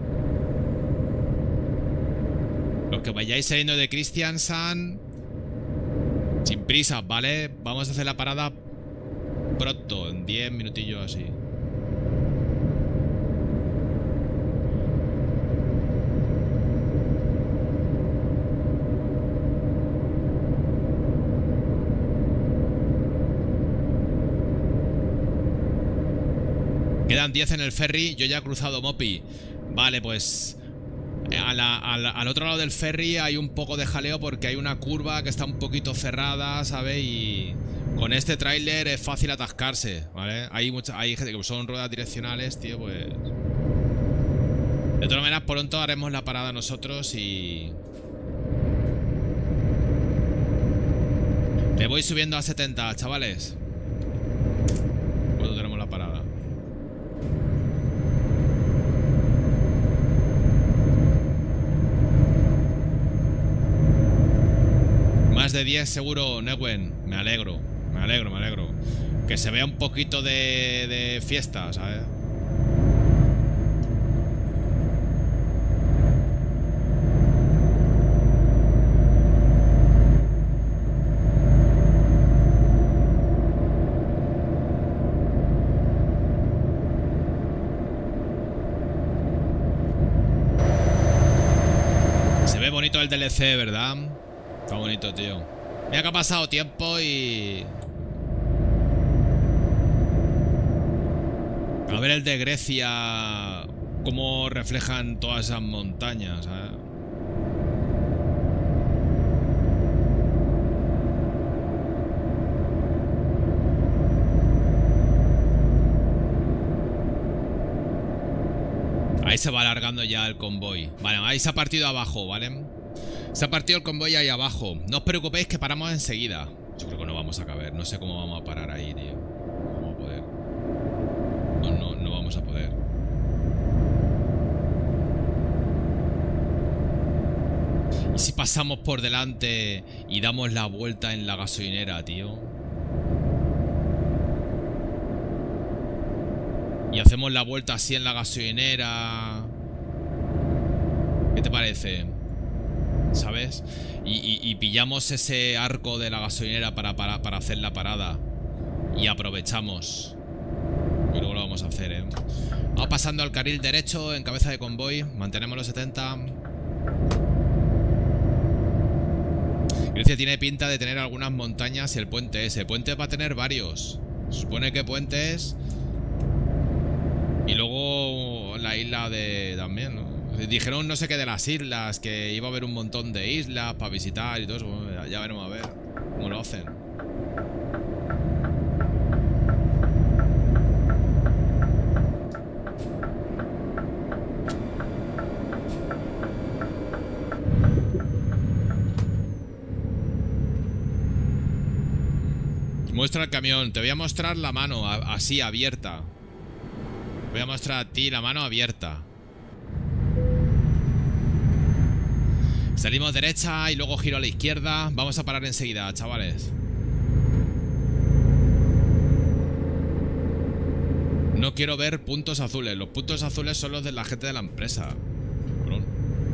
Los que vayáis saliendo de Kristiansand, sin prisas, ¿vale? Vamos a hacer la parada pronto, en 10 minutillos así. Quedan 10 en el ferry. Yo ya he cruzado Mopi. Vale, pues al otro lado del ferry hay un poco de jaleo porque hay una curva que está un poquito cerrada, ¿sabes? Y con este tráiler es fácil atascarse, ¿vale? Hay gente que son ruedas direccionales, tío, pues... De todas maneras, pronto haremos la parada nosotros y... Le voy subiendo a 70, chavales. Cuando tenemos la parada. Más de 10 seguro, Newen. Me alegro. Que se vea un poquito de fiesta, ¿sabes? el DLC, ¿verdad? Está bonito, tío. Mira que ha pasado tiempo y... A ver el de Grecia, cómo reflejan todas esas montañas, ¿sabes? Ahí se va alargando ya el convoy. Vale, ahí se ha partido abajo, ¿vale? Se ha partido el convoy ahí abajo. No os preocupéis que paramos enseguida. Yo creo que no vamos a caber. No sé cómo vamos a parar ahí, tío. No vamos a poder. No vamos a poder. ¿Y si pasamos por delante y damos la vuelta en la gasolinera, tío? Y hacemos la vuelta así en la gasolinera. ¿Qué te parece? ¿Sabes? Y pillamos ese arco de la gasolinera para hacer la parada. Y aprovechamos. Yo creo que lo vamos a hacer, ¿eh? Vamos pasando al carril derecho en cabeza de convoy. Mantenemos los 70. Grecia tiene pinta de tener algunas montañas y el puente ese. Puente va a tener varios. Se supone que puentes... Y luego la isla de... también, ¿no? Dijeron no sé qué de las islas, que iba a haber un montón de islas para visitar y todo eso. Bueno, ya veremos a ver cómo lo hacen. Muestra el camión. Te voy a mostrar la mano así, abierta. Voy a mostrar a ti la mano abierta. Salimos derecha y luego giro a la izquierda. Vamos a parar enseguida, chavales. No quiero ver puntos azules. Los puntos azules son los de la gente de la empresa. Cabrón.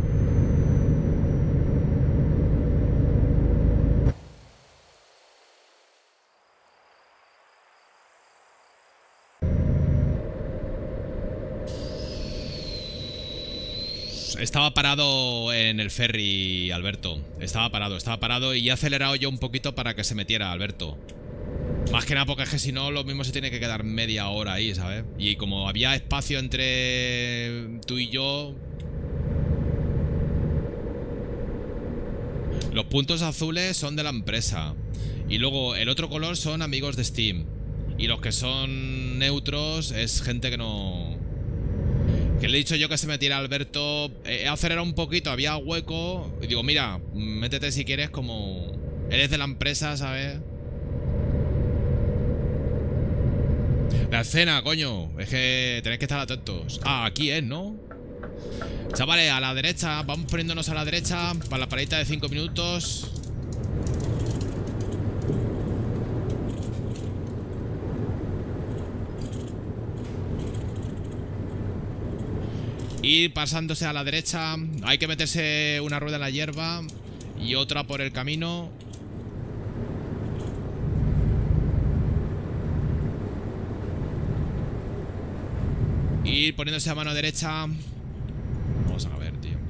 Estaba parado en el ferry, Alberto. Estaba parado y he acelerado yo un poquito para que se metiera, Alberto. Más que nada porque es que si no, lo mismo se tiene que quedar media hora ahí, ¿sabes? Y como había espacio entre tú y yo... Los puntos azules son de la empresa. Y luego el otro color son amigos de Steam. Y los que son neutros es gente que no... Que le he dicho yo que se metiera, Alberto. He acelerado un poquito, había hueco. Y digo, mira, métete si quieres, como... Eres de la empresa, ¿sabes? La escena, coño. Es que tenéis que estar atentos. Ah, aquí es, ¿no? Chavales, a la derecha. Vamos poniéndonos a la derecha para la paradita de 5 minutos. Ir pasándose a la derecha. Hay que meterse una rueda en la hierba y otra por el camino. Ir poniéndose a mano derecha. Vamos a ver, tío.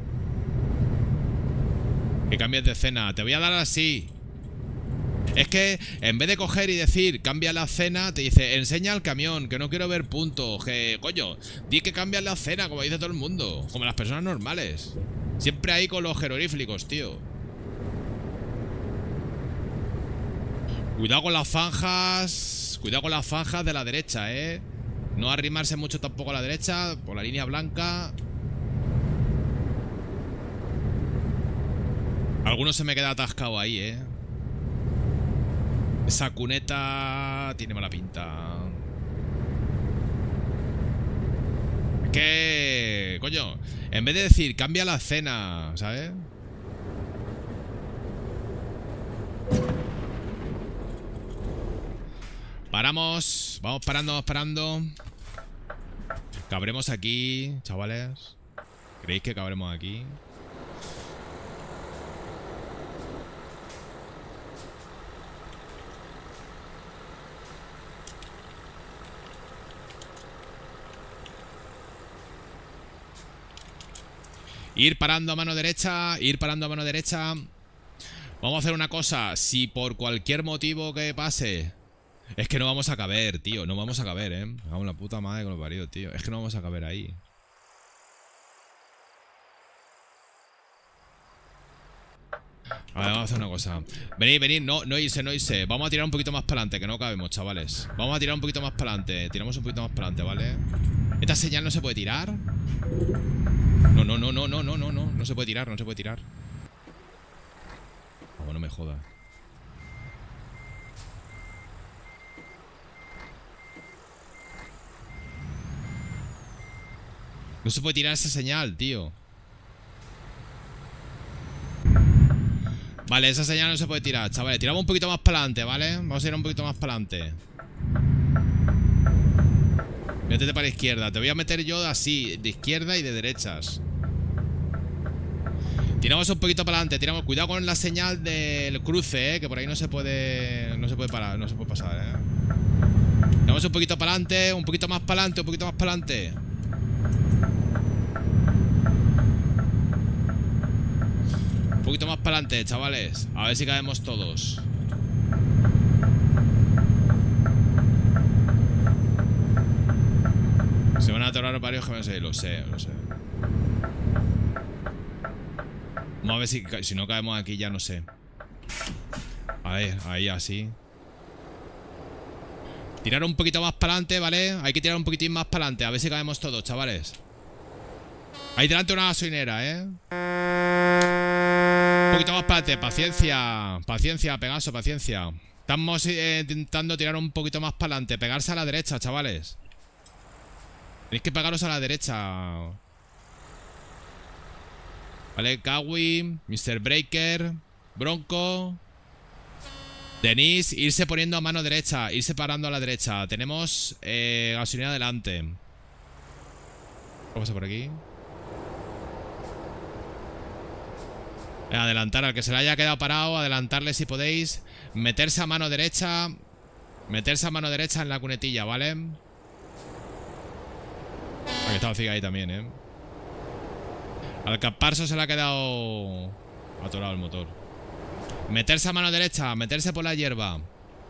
Que cambies de escena. Te voy a dar así. Es que en vez de coger y decir cambia la escena, te dice enseña el camión, que no quiero ver puntos. Que, coño, di que cambia la escena, como dice todo el mundo. Como las personas normales. Siempre ahí con los jeroglíficos, tío. Cuidado con las fanjas. Cuidado con las fanjas de la derecha, No arrimarse mucho tampoco a la derecha. Por la línea blanca. Alguno se me queda atascado ahí, Esa cuneta tiene mala pinta. ¿Qué? Coño, en vez de decir cambia la escena, ¿sabes? Paramos. Vamos parando, vamos parando. Cabremos aquí, chavales. ¿Creéis que cabremos aquí? Ir parando a mano derecha. Ir parando a mano derecha. Vamos a hacer una cosa. Si por cualquier motivo que pase... Es que no vamos a caber, tío. No vamos a caber, Vamos la puta madre con los paridos, tío. Es que no vamos a caber ahí. A ver, vamos a hacer una cosa. Venid, venid, no irse, no irse. Vamos a tirar un poquito más para adelante, que no cabemos, chavales. Vamos a tirar un poquito más para adelante. Tiramos un poquito más para adelante, ¿vale? ¿Esta señal no se puede tirar? No. No se puede tirar, no se puede tirar. Vamos, no me jodas. No se puede tirar esa señal, tío. Vale, esa señal no se puede tirar, chavales. Tiramos un poquito más para adelante, ¿vale? Vamos a ir un poquito más para adelante. Métete para la izquierda. Te voy a meter yo así, de izquierda y de derechas. Tiramos un poquito para adelante. Tiramos. Cuidado con la señal del cruce, que por ahí no se puede. No se puede parar, no se puede pasar, Tiramos un poquito para adelante, un poquito más para adelante, un poquito más para adelante. Un poquito más para adelante, chavales. A ver si caemos todos. Se van a atorar varios que lo sé, lo sé. Vamos a ver si no caemos aquí, ya no sé. A ver, ahí así. Tirar un poquito más para adelante, ¿vale? Hay que tirar un poquitín más para adelante. A ver si caemos todos, chavales. Ahí delante una gasolinera, Un poquito más para adelante, paciencia. Paciencia, Pegaso, paciencia. Estamos intentando tirar un poquito más para adelante. Pegarse a la derecha, chavales. Tenéis que pegaros a la derecha. Vale, Kawi, Mr. Breaker, Bronco, Denise, irse poniendo a mano derecha. Irse parando a la derecha. Tenemos gasolina delante. ¿Qué pasa por aquí? Adelantar al que se le haya quedado parado. Adelantarle si podéis. Meterse a mano derecha. Meterse a mano derecha en la cunetilla, ¿vale? Aquí está Ciga ahí también, Al Caparso se le ha quedado atorado el motor. Meterse a mano derecha. Meterse por la hierba.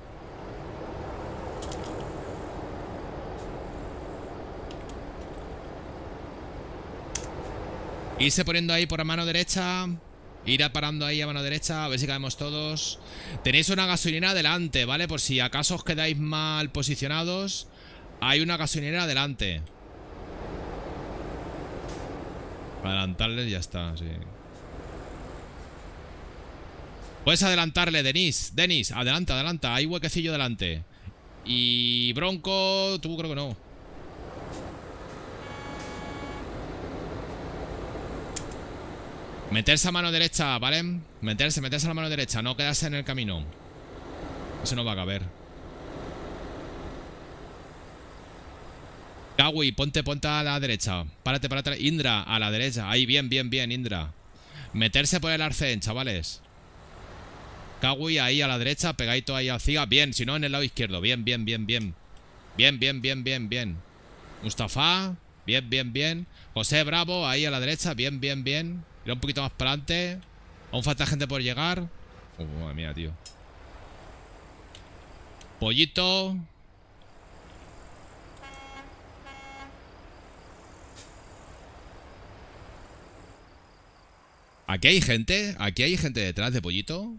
Irse poniendo ahí por la mano derecha. Ir parando ahí a mano derecha. A ver si caemos todos. Tenéis una gasolinera delante, ¿vale? Por si acaso os quedáis mal posicionados. Hay una gasolinera delante. Adelantarles y ya está, sí. Puedes adelantarle, Denis. Denis, adelanta, adelanta. Hay huequecillo delante. Y Bronco, tú creo que no. Meterse a mano derecha, ¿vale? Meterse a la mano derecha. No quedarse en el camino. Eso no va a caber. Kawi, ponte a la derecha. Párate. Indra, a la derecha. Ahí, bien, Indra. Meterse por el arcén, chavales. Kawi, ahí a la derecha. Pegadito ahí al Ciga. Bien, si no, en el lado izquierdo. Bien. Bien. Mustafa. Bien. José Bravo, ahí a la derecha. Bien. Ir un poquito más para adelante. Aún falta gente por llegar. Madre mía, tío. Pollito. ¿Aquí hay gente? ¿Aquí hay gente detrás de Pollito?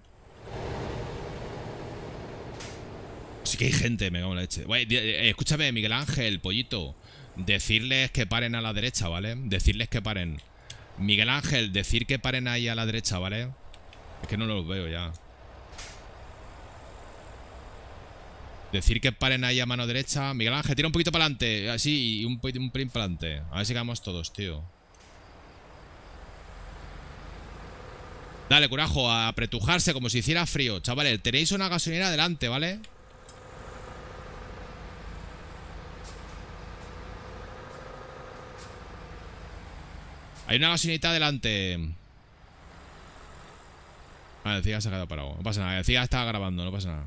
Sí que hay gente, me cago en la leche. Escúchame, Miguel Ángel, Pollito. Decirles que paren a la derecha, ¿vale? Decirles que paren. Miguel Ángel, decir que paren ahí a la derecha, ¿vale? Es que no los veo ya. Decir que paren ahí a mano derecha. Miguel Ángel, tira un poquito para adelante. Así, un pelín para adelante. A ver si quedamos todos, tío. Dale, curajo, a apretujarse como si hiciera frío. Chavales, tenéis una gasolinera delante, ¿vale? Hay una gasolinita delante. Vale, el Ciga se ha quedado parado. No pasa nada, el Ciga está grabando, no pasa nada.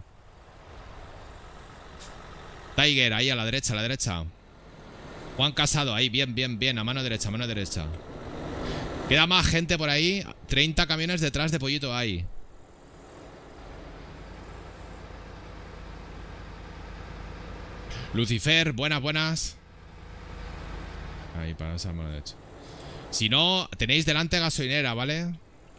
Tiger, ahí a la derecha. Juan Casado, ahí, bien. A mano derecha. Queda más gente por ahí. 30 camiones detrás de Pollito hay. Lucifer, buenas, buenas. Ahí, para esa mano derecha. Si no, tenéis delante gasolinera, ¿vale?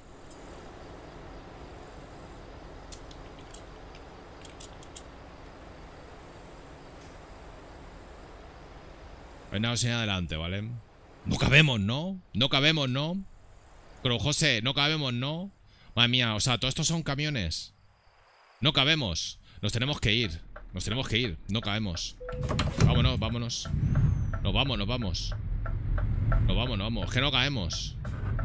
Hay una gasolinera adelante, ¿vale? No cabemos, ¿no? No cabemos, ¿no? Pero José, no cabemos, ¿no? Madre mía, o sea, todos estos son camiones. No cabemos. Nos tenemos que ir. Nos tenemos que ir. No cabemos. Vámonos, vámonos. Nos vamos, nos vamos. Nos vamos, nos vamos. Es que no cabemos.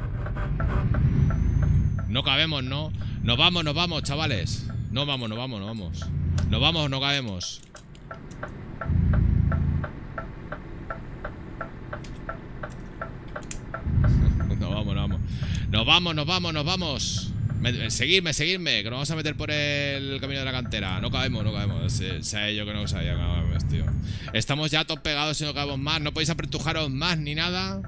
No cabemos, ¿no? Nos vamos, chavales. No vamos, nos vamos, nos vamos. Nos vamos, no cabemos. Nos vamos, nos vamos. Nos vamos, nos vamos, nos vamos. Seguidme, seguidme, que nos vamos a meter por el camino de la cantera. No cabemos, no cabemos. Sé yo que no sabía, tío. Estamos ya todos pegados y no cabemos más. No podéis apretujaros más ni nada.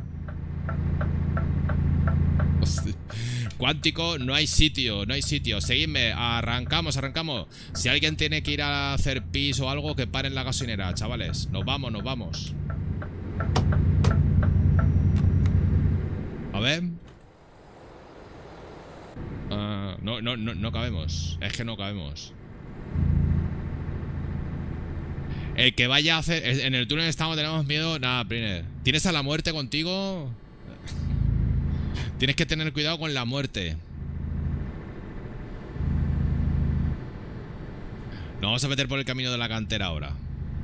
Hostia. Cuántico, no hay sitio, no hay sitio. Seguidme, arrancamos, arrancamos. Si alguien tiene que ir a hacer pis o algo, que paren la gasolinera, chavales. Nos vamos, nos vamos. A ver. No cabemos. Es que no cabemos. El que vaya a hacer... En el túnel estamos, tenemos miedo. Nada, Priner. ¿Tienes a la muerte contigo? Tienes que tener cuidado con la muerte. Nos vamos a meter por el camino de la cantera ahora.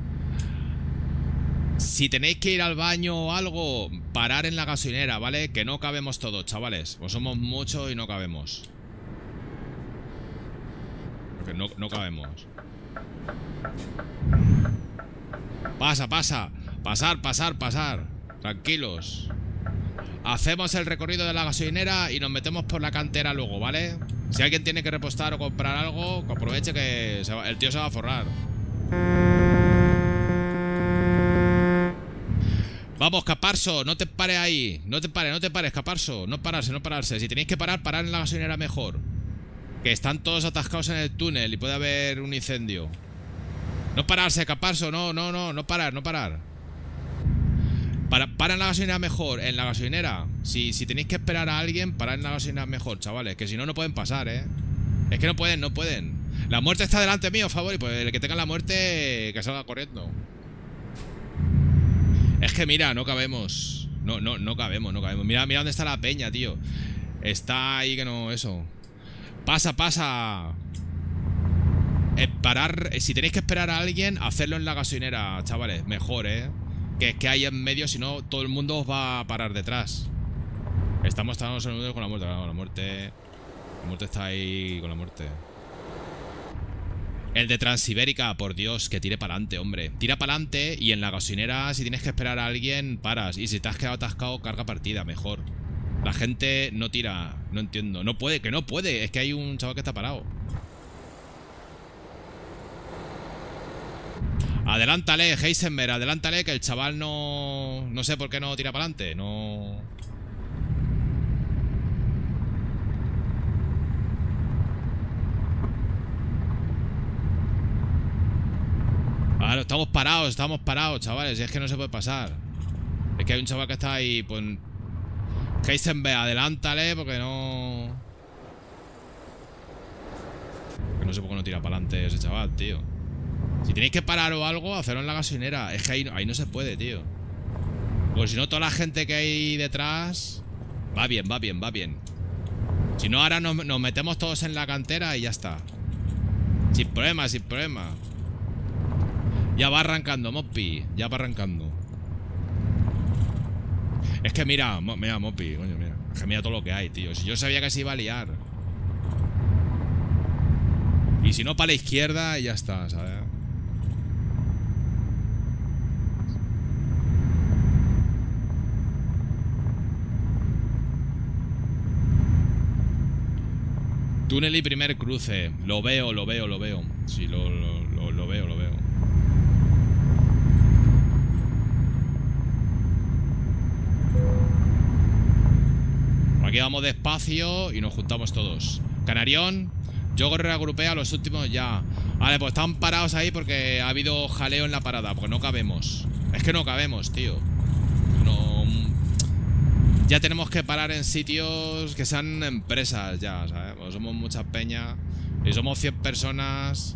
Si tenéis que ir al baño o algo, parar en la gasolinera, ¿vale? Que no cabemos todos, chavales. Pues somos muchos y no cabemos. Porque no cabemos. Pasa, pasa. Pasar, pasar, pasar. Tranquilos. Hacemos el recorrido de la gasolinera y nos metemos por la cantera luego, ¿vale? Si alguien tiene que repostar o comprar algo, que aproveche que el tío se va a forrar. Vamos, Caparso, no te pares ahí. No te pares, Caparso. No pararse, no pararse. Si tenéis que parar, parad en la gasolinera mejor. Que están todos atascados en el túnel y puede haber un incendio. No pararse, Caparso, no parar, no parar. Para en la gasolinera mejor, en la gasolinera. Si tenéis que esperar a alguien, parad en la gasolinera mejor, chavales. Que si no, no pueden pasar, ¿eh? Es que no pueden, no pueden. La muerte está delante mío, favor. Y pues el que tenga la muerte, que salga corriendo. Es que mira, no cabemos. No cabemos, no cabemos. Mira dónde está la peña, tío. Está ahí que no, eso. Pasa, pasa. Parar. Si tenéis que esperar a alguien, hacerlo en la gasolinera, chavales. Mejor, que es que hay en medio, si no, todo el mundo os va a parar detrás. Estamos tan con la muerte. La muerte está ahí con la muerte. El de Transibérica, por Dios, que tire para adelante, hombre. Tira para adelante y en la gasolinera, si tienes que esperar a alguien, paras. Y si te has quedado atascado, carga partida, mejor. La gente no tira, no entiendo. No puede, que no puede. Es que hay un chaval que está parado. Adelántale, Heisenberg, adelántale, que el chaval no sé por qué no tira para adelante. No... Claro, estamos parados, chavales. Y es que no se puede pasar. Es que hay un chaval que está ahí, pues... Heisenberg, adelántale, porque no... Que no sé por qué no tira para adelante ese chaval, tío. Si tenéis que parar o algo, hacerlo en la gasolinera. Es que ahí no se puede, tío. Pues si no, toda la gente que hay detrás... Va bien, va bien, va bien. Si no, ahora nos metemos todos en la cantera y ya está. Sin problema, sin problema. Ya va arrancando, Mopi. Ya va arrancando. Es que mira, Mopi, coño, mira. Es que mira todo lo que hay, tío. Si yo sabía que se iba a liar. Y si no, para la izquierda y ya está, ¿sabes? Túnel y primer cruce. Lo veo. Sí, lo veo. Aquí vamos despacio y nos juntamos todos. Canarión, yo reagrupé a los últimos ya. Vale, pues están parados ahí porque ha habido jaleo en la parada. Porque no cabemos. Es que no cabemos, tío. No... Ya tenemos que parar en sitios que sean empresas ya, ¿sabes? Pues somos muchas peñas. Y somos 100 personas.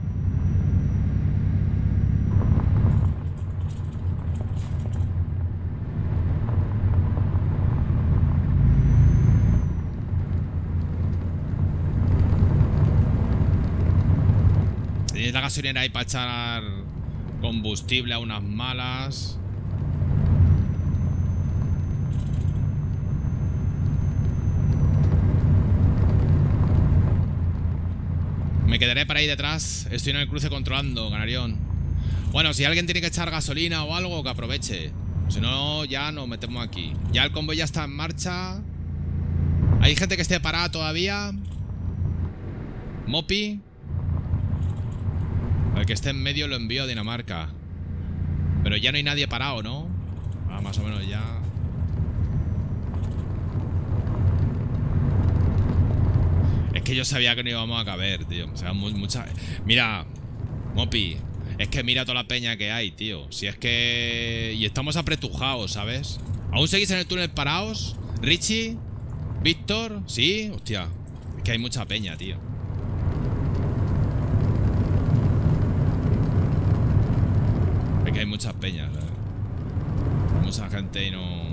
Tienes la gasolinera ahí para echar combustible a unas malas. Me quedaré para ahí detrás. Estoy en el cruce controlando, Canarión. Bueno, si alguien tiene que echar gasolina o algo, que aproveche. Si no, ya nos metemos aquí. Ya el convoy ya está en marcha. ¿Hay gente que esté parada todavía? Mopi. El que esté en medio lo envío a Dinamarca. Pero ya no hay nadie parado, ¿no? Ah, más o menos ya. Es que yo sabía que no íbamos a caber, tío. O sea, mucha... Mira, Mopi, es que mira toda la peña que hay, tío. Si es que... Y estamos apretujados, ¿sabes? ¿Aún seguís en el túnel parados? ¿Richie? ¿Víctor? ¿Sí? Hostia. Es que hay mucha peña, tío. Es que hay muchas peñas, ¿sabes? Hay mucha gente y no...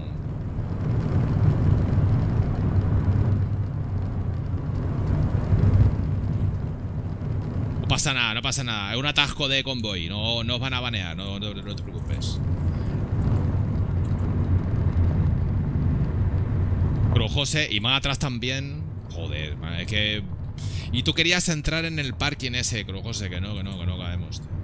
No pasa nada, no pasa nada. Es un atasco de convoy. No os van a banear, no te preocupes. Pero José, y más atrás también. Joder, man, es que... Y tú querías entrar en el parking ese, Cruz José, que no cabemos, tío.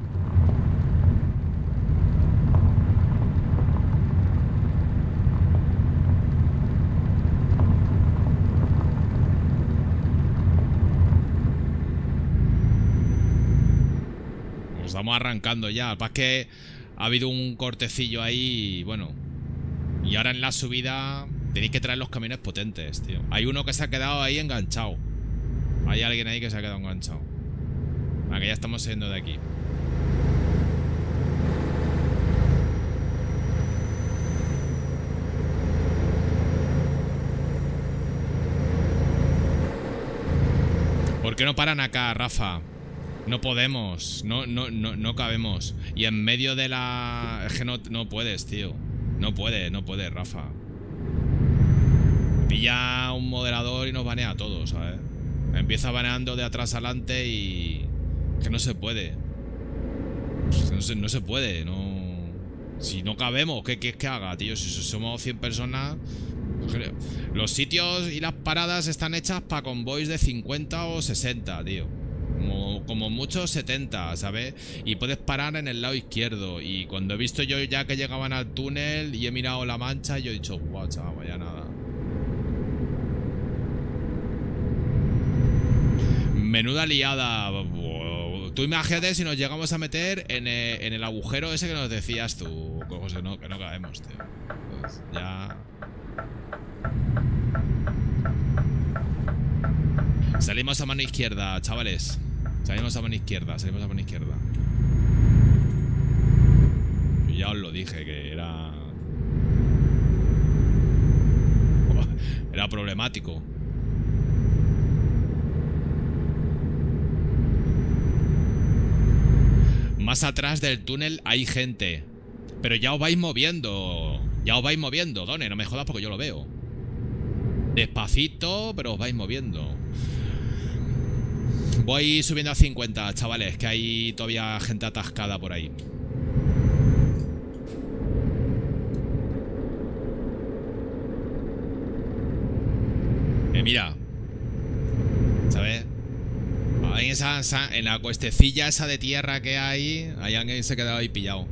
Estamos arrancando ya. Lo que pasa es que ha habido un cortecillo ahí y bueno. Y ahora en la subida tenéis que traer los camiones potentes, tío. Hay uno que se ha quedado ahí enganchado. Hay alguien ahí que se ha quedado enganchado. Vale, que ya estamos saliendo de aquí. ¿Por qué no paran acá, Rafa? No podemos, no cabemos. Y en medio de la... Es que no puedes, tío. No puede, Rafa. Pilla un moderador y nos banea a todos, ¿sabes? Empieza baneando de atrás adelante y... Es que no se puede. No se puede, no... Si no cabemos, ¿qué quieres que haga, tío? Si somos 100 personas... Los sitios y las paradas están hechas para convoys de 50 o 60, tío. Como mucho 70, ¿sabes? Y puedes parar en el lado izquierdo. Y cuando he visto yo ya que llegaban al túnel y he mirado la mancha, yo he dicho, guau, chaval, vaya nada. Menuda liada. Tú imagínate si nos llegamos a meter en el agujero ese que nos decías tú, José, que no caemos, tío. Pues ya... Salimos a mano izquierda, chavales. Salimos a mano izquierda. Yo ya os lo dije, que era... Era problemático. Más atrás del túnel hay gente. Pero ya os vais moviendo. Done, no me jodas porque yo lo veo. Despacito, pero os vais moviendo. Voy subiendo a 50, chavales, que hay todavía gente atascada por ahí. Mira, ¿sabes? Ahí en la cuestecilla esa de tierra que hay alguien se ha quedado ahí pillado.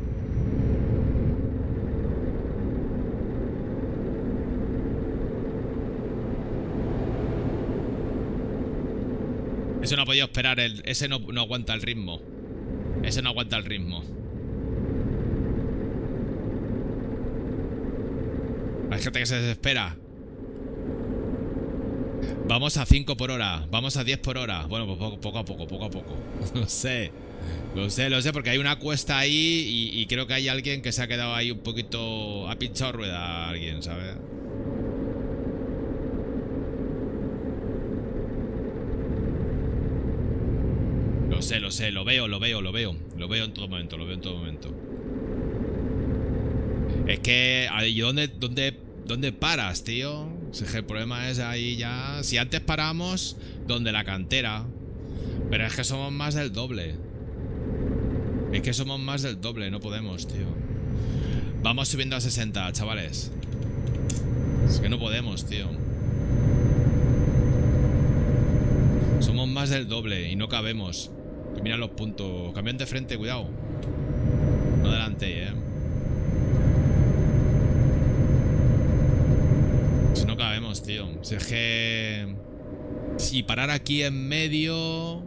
Ese no ha podido esperar, ese no aguanta el ritmo. Ese no aguanta el ritmo. Hay gente que se desespera. Vamos a 5 por hora. Vamos a 10 por hora. Bueno, pues poco a poco, poco a poco. Lo sé. Lo sé, porque hay una cuesta ahí y creo que hay alguien que se ha quedado ahí un poquito... Ha pinchado rueda a alguien, ¿sabes? Lo sé, lo veo. Lo veo en todo momento, Es que... ¿Y dónde paras, tío? Si es que el problema es ahí ya... Si antes paramos, donde la cantera. Pero es que somos más del doble. No podemos, tío. Vamos subiendo a 60, chavales. Es que no podemos, tío. Somos más del doble y no cabemos. Mira los puntos. Camión de frente, cuidado. No adelante, Si no cabemos, tío. Si es que... Si parar aquí en medio...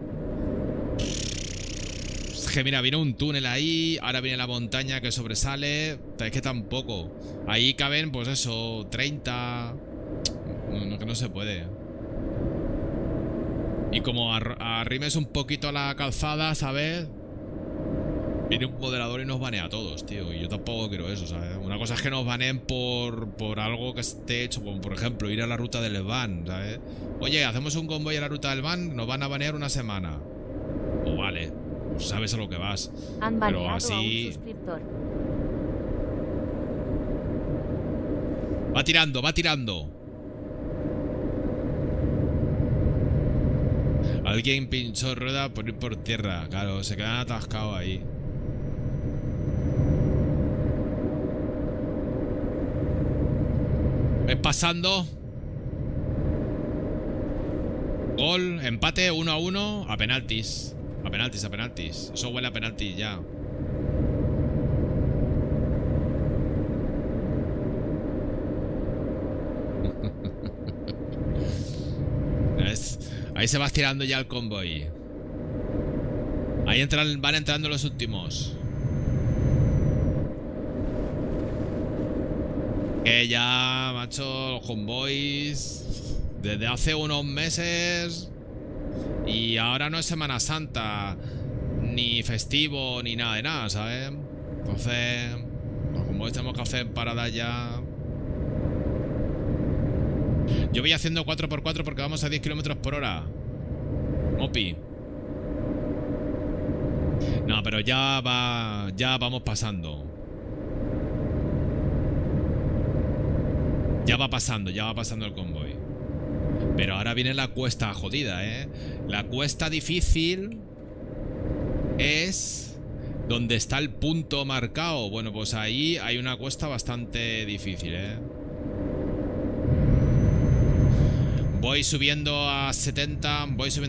Es que mira, viene un túnel ahí. Ahora viene la montaña que sobresale. Es que tampoco. Ahí caben, pues eso, 30. No, que no se puede. Y como arrimes un poquito a la calzada, ¿sabes? Viene un moderador y nos banea a todos, tío. Y yo tampoco quiero eso, ¿sabes? Una cosa es que nos baneen por algo que esté hecho, como por ejemplo ir a la ruta del van, ¿sabes? Oye, hacemos un convoy a la ruta del van, nos van a banear una semana. O vale, sabes a lo que vas. Han pero baneado así... a un suscriptor. Va tirando. Alguien pinchó rueda por ir por tierra. Claro, se quedan atascados ahí. ¿Ves pasando? Gol, empate, 1-1. A penaltis. A penaltis. Eso huele a penaltis ya. ¿Ves? Ahí se va estirando ya el convoy. Ahí van entrando los últimos. Que ya, macho, los convoys desde hace unos meses. Y ahora no es Semana Santa, ni festivo, ni nada de nada, ¿sabes? Entonces, los convoys tenemos que hacer paradas ya. Yo voy haciendo 4x4 porque vamos a 10 km por hora. Mopi. No, pero ya vamos pasando. Ya va pasando el convoy. Pero ahora viene la cuesta jodida, ¿eh? La cuesta difícil es donde está el punto marcado. Bueno, pues ahí hay una cuesta bastante difícil, ¿eh? Voy subiendo a 70.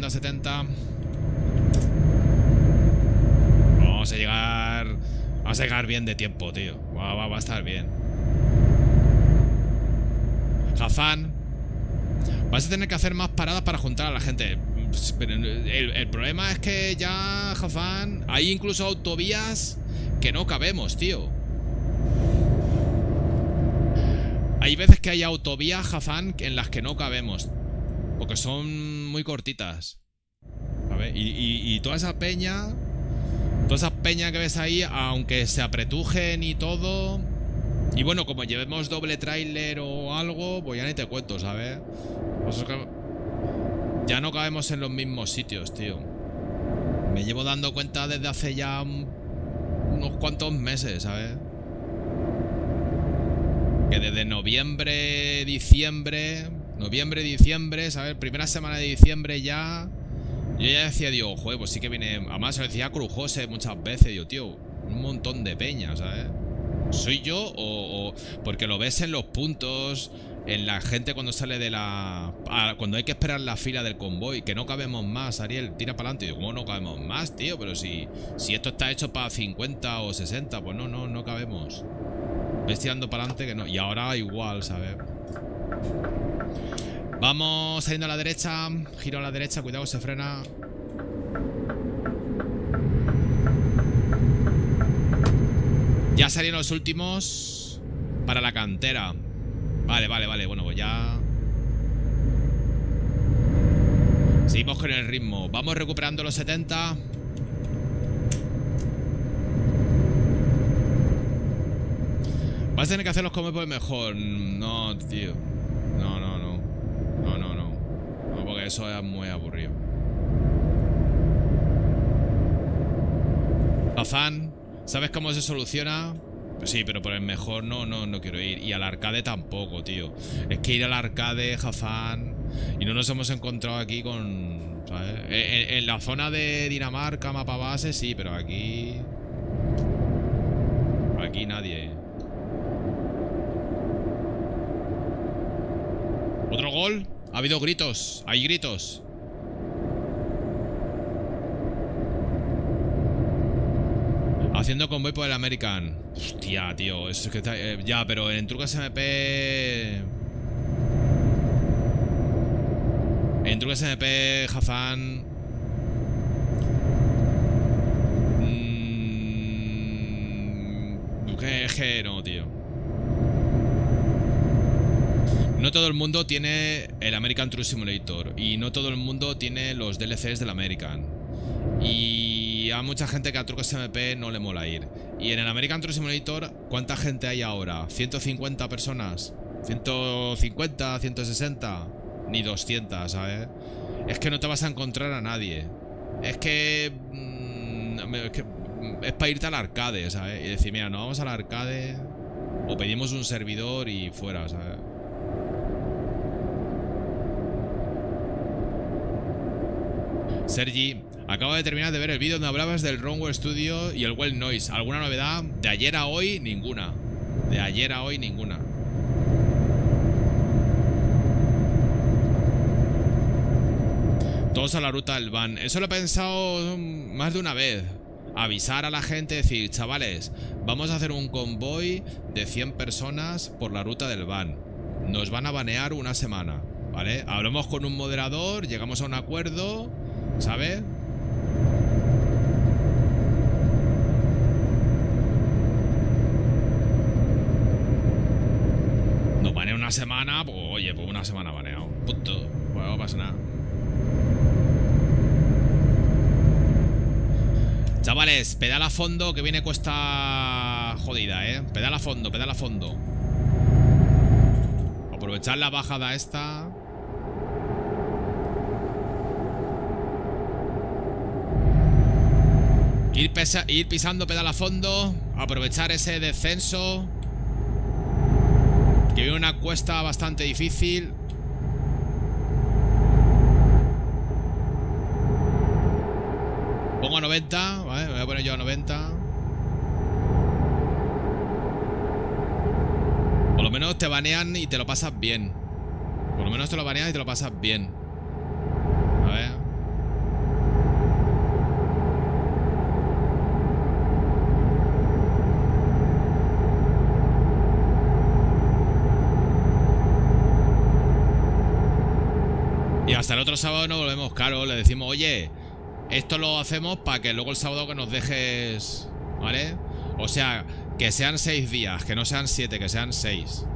Vamos a llegar bien de tiempo, tío. Va a estar bien. Hazán, vas a tener que hacer más paradas para juntar a la gente. Pero el problema es que ya, Hazán, hay incluso autovías que no cabemos, tío. Hay veces que hay autovías, Hazán, en las que no cabemos, porque son muy cortitas. A ver, y toda esa peña que ves ahí, aunque se apretujen y todo... Y bueno, como llevemos doble tráiler o algo, pues ya ni te cuento, ¿sabes? Pues ya no cabemos en los mismos sitios, tío. Me llevo dando cuenta desde hace ya unos cuantos meses, ¿sabes? Que desde noviembre, diciembre, ¿sabes? Primera semana de diciembre ya... Yo ya decía, digo, joder, pues sí que viene... Además, se lo decía a Crujose muchas veces, digo, tío, un montón de peña, ¿sabes? ¿Soy yo o...? Porque lo ves en los puntos, en la gente cuando sale de la... cuando hay que esperar la fila del convoy, que no cabemos más, Ariel, tira para adelante. Y digo, ¿cómo no cabemos más, tío? Pero si esto está hecho para 50 o 60, pues no cabemos. Ves tirando para adelante que no. Y ahora igual, ¿sabes? Vamos saliendo a la derecha. Giro a la derecha, cuidado, se frena. Ya salieron los últimos para la cantera. Vale, bueno, pues ya... Seguimos con el ritmo. Vamos recuperando los 70. Vas a tener que hacer los combos mejor. No, tío. No. No, porque eso es muy aburrido. Azan, ¿sabes cómo se soluciona? Pues sí, pero por el mejor no quiero ir. Y al arcade tampoco, tío. Es que ir al arcade, Hazan. Y no nos hemos encontrado aquí con... ¿sabes? En la zona de Dinamarca, mapa base, sí, pero aquí... Aquí nadie. ¿Otro gol? Ha habido gritos. Hay gritos. Haciendo convoy por el American. Hostia, tío. Eso es que está, ya, pero en Trucas MP... En Trucas MP, Hazan... Que no, tío. No todo el mundo tiene el American Truck Simulator. Y no todo el mundo tiene los DLCs del American. Y hay mucha gente que a Trucks MP no le mola ir. Y en el American Truck Simulator, ¿cuánta gente hay ahora? ¿150 personas? ¿150? ¿160? Ni 200, ¿sabes? Es que no te vas a encontrar a nadie. Es que es para irte al arcade, ¿sabes? Y decir, mira, nos vamos al arcade o pedimos un servidor y fuera, ¿sabes? Sergi, acabo de terminar de ver el vídeo donde hablabas del Runway Studio y el Well Noise. ¿Alguna novedad? De ayer a hoy, ninguna. De ayer a hoy, ninguna. Todos a la ruta del van. Eso lo he pensado más de una vez. Avisar a la gente, decir, chavales, vamos a hacer un convoy de 100 personas por la ruta del van. Nos van a banear una semana, ¿vale? Hablamos con un moderador, llegamos a un acuerdo, ¿sabes? Nos banea una semana, pues oye, pues una semana baneado. Punto. Pues no pasa nada. Chavales, pedala a fondo, que viene cuesta jodida, ¿eh? Pedala a fondo, pedala a fondo. Aprovechar la bajada esta. Ir pisando pedal a fondo. Aprovechar ese descenso, que viene una cuesta bastante difícil. Pongo a 90, ¿vale? Me voy a poner yo a 90. Por lo menos te banean y te lo pasas bien. Por lo menos te lo banean y te lo pasas bien. A ver. Y hasta el otro sábado no volvemos, claro. Le decimos, oye, esto lo hacemos para que luego el sábado que nos dejes, ¿vale? O sea, que sean 6 días, que no sean 7, que sean 6.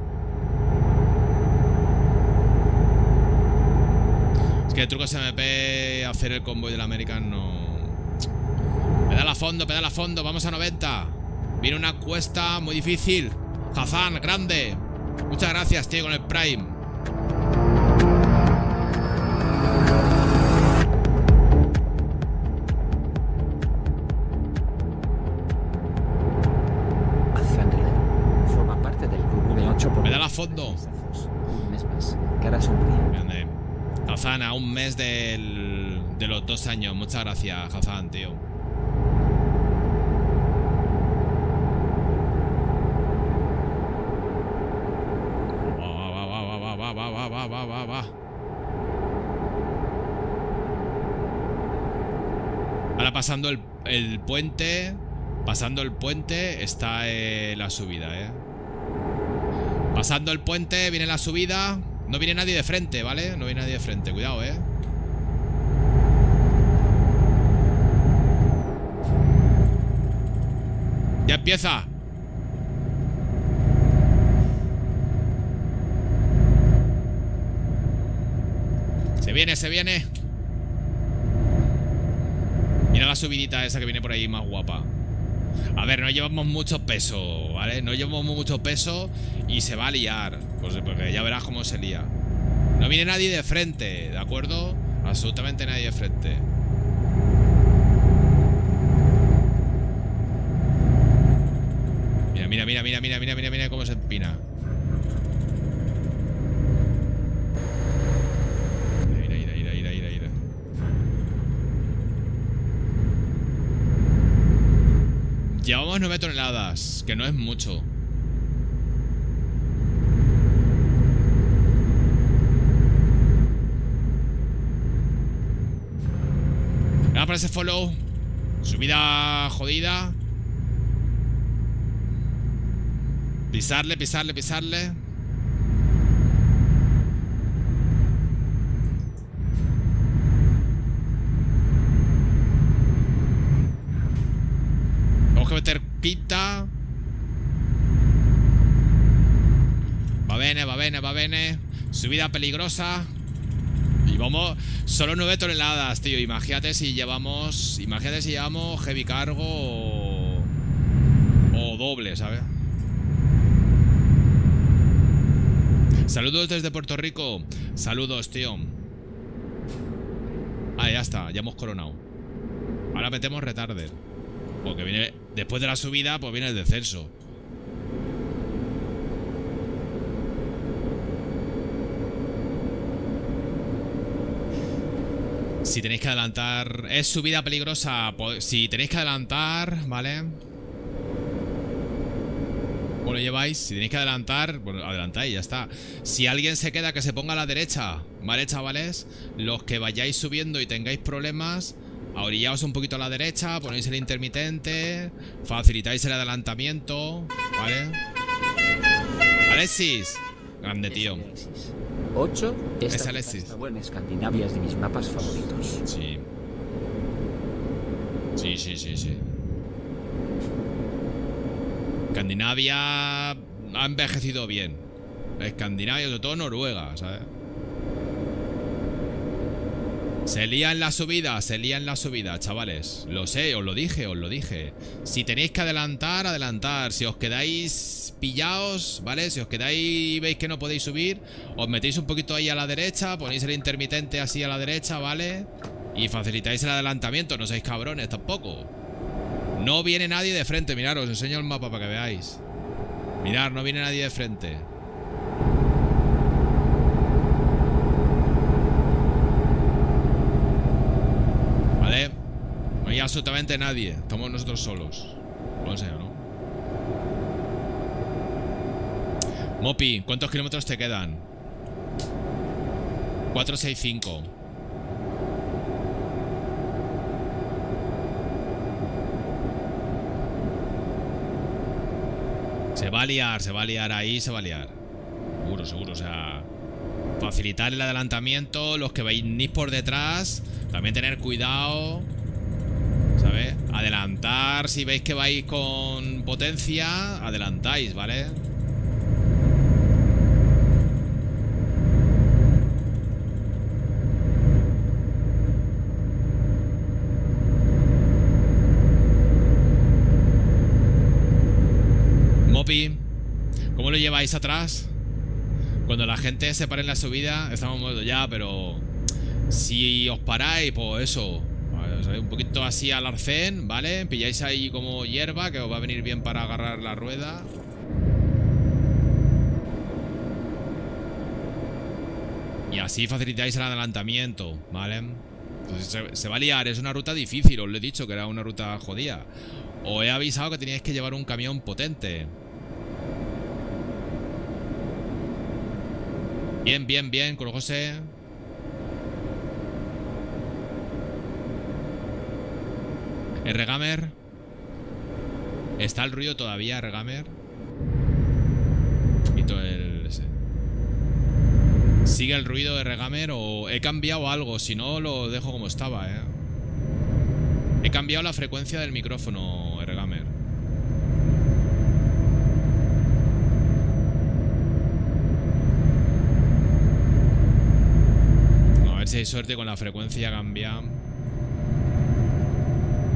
Es que el truco SMP, hacer el convoy del American no... Pedala a fondo, vamos a 90. Viene una cuesta muy difícil. Hazan, grande. Muchas gracias, tío, con el Prime. Pedala a fondo. Un mes más. Cara sonríe. Hazan, a un mes de los 2 años. Muchas gracias, Hazan, tío. Va. Ahora pasando el puente. Pasando el puente está la subida, Pasando el puente, viene la subida. No viene nadie de frente, ¿vale? No viene nadie de frente, cuidado, Ya empieza. Se viene. la subidita esa que viene por ahí más guapa. A ver, no llevamos mucho peso, ¿vale? No llevamos mucho peso y se va a liar. Pues porque ya verás cómo se lía. No viene nadie de frente, ¿de acuerdo? Absolutamente nadie de frente. Mira cómo se empina. Mira. Llevamos 9 toneladas, que no es mucho. Nada para ese follow. Subida jodida. Pisarle. Vamos a meter pinta. Va bene. Subida peligrosa. Y vamos. Solo 9 toneladas, tío. Imagínate si llevamos heavy cargo o doble, ¿sabes? Saludos desde Puerto Rico. Saludos, tío. Ah, ya está, ya hemos coronado. Ahora metemos retarder. Porque viene, después de la subida, pues viene el descenso. Si tenéis que adelantar. Es subida peligrosa. Si tenéis que adelantar, ¿vale? ¿Cómo lo lleváis? Si tenéis que adelantar, bueno, adelantáis, ya está. Si alguien se queda, que se ponga a la derecha, ¿vale, chavales? Los que vayáis subiendo y tengáis problemas, orillaos un poquito a la derecha, ponéis el intermitente, facilitáis el adelantamiento, ¿vale? Alexis, grande, tío. 8. Es Alexis. Está buena. Escandinavia es de mis mapas favoritos. Sí. Escandinavia ha envejecido bien. Escandinavia, sobre todo Noruega, ¿sabes? Se lía en la subida, chavales. Lo sé, os lo dije. Si tenéis que adelantar, adelantar. Si os quedáis pillaos, ¿vale? Si os quedáis y veis que no podéis subir, os metéis un poquito ahí a la derecha, ponéis el intermitente así a la derecha, ¿vale? Y facilitáis el adelantamiento, no seáis cabrones tampoco. No viene nadie de frente, mirad, os enseño el mapa para que veáis. Mirad, no viene nadie de frente. Vale. No hay absolutamente nadie. Estamos nosotros solos. Lo enseño, ¿no? Mopi, ¿cuántos kilómetros te quedan? 465. Se va a liar ahí, se va a liar. Seguro, o sea, facilitar el adelantamiento. Los que venís por detrás, también tener cuidado, ¿sabes? Adelantar, si veis que vais con potencia, adelantáis, ¿vale? ¿Cómo lo lleváis atrás? Cuando la gente se para en la subida, estamos muertos ya, pero si os paráis, pues eso, un poquito así al arcén, ¿vale? Pilláis ahí como hierba, que os va a venir bien para agarrar la rueda. Y así facilitáis el adelantamiento, ¿vale? Entonces se va a liar, es una ruta difícil, os lo he dicho que era una ruta jodida. Os he avisado que teníais que llevar un camión potente. Bien, con José. R-Gamer. ¿Está el ruido todavía, R-Gamer? Quito el... ese. ¿Sigue el ruido de R-Gamer o he cambiado algo? Si no, lo dejo como estaba, He cambiado la frecuencia del micrófono, R-Gamer. A ver si hay suerte con la frecuencia cambia.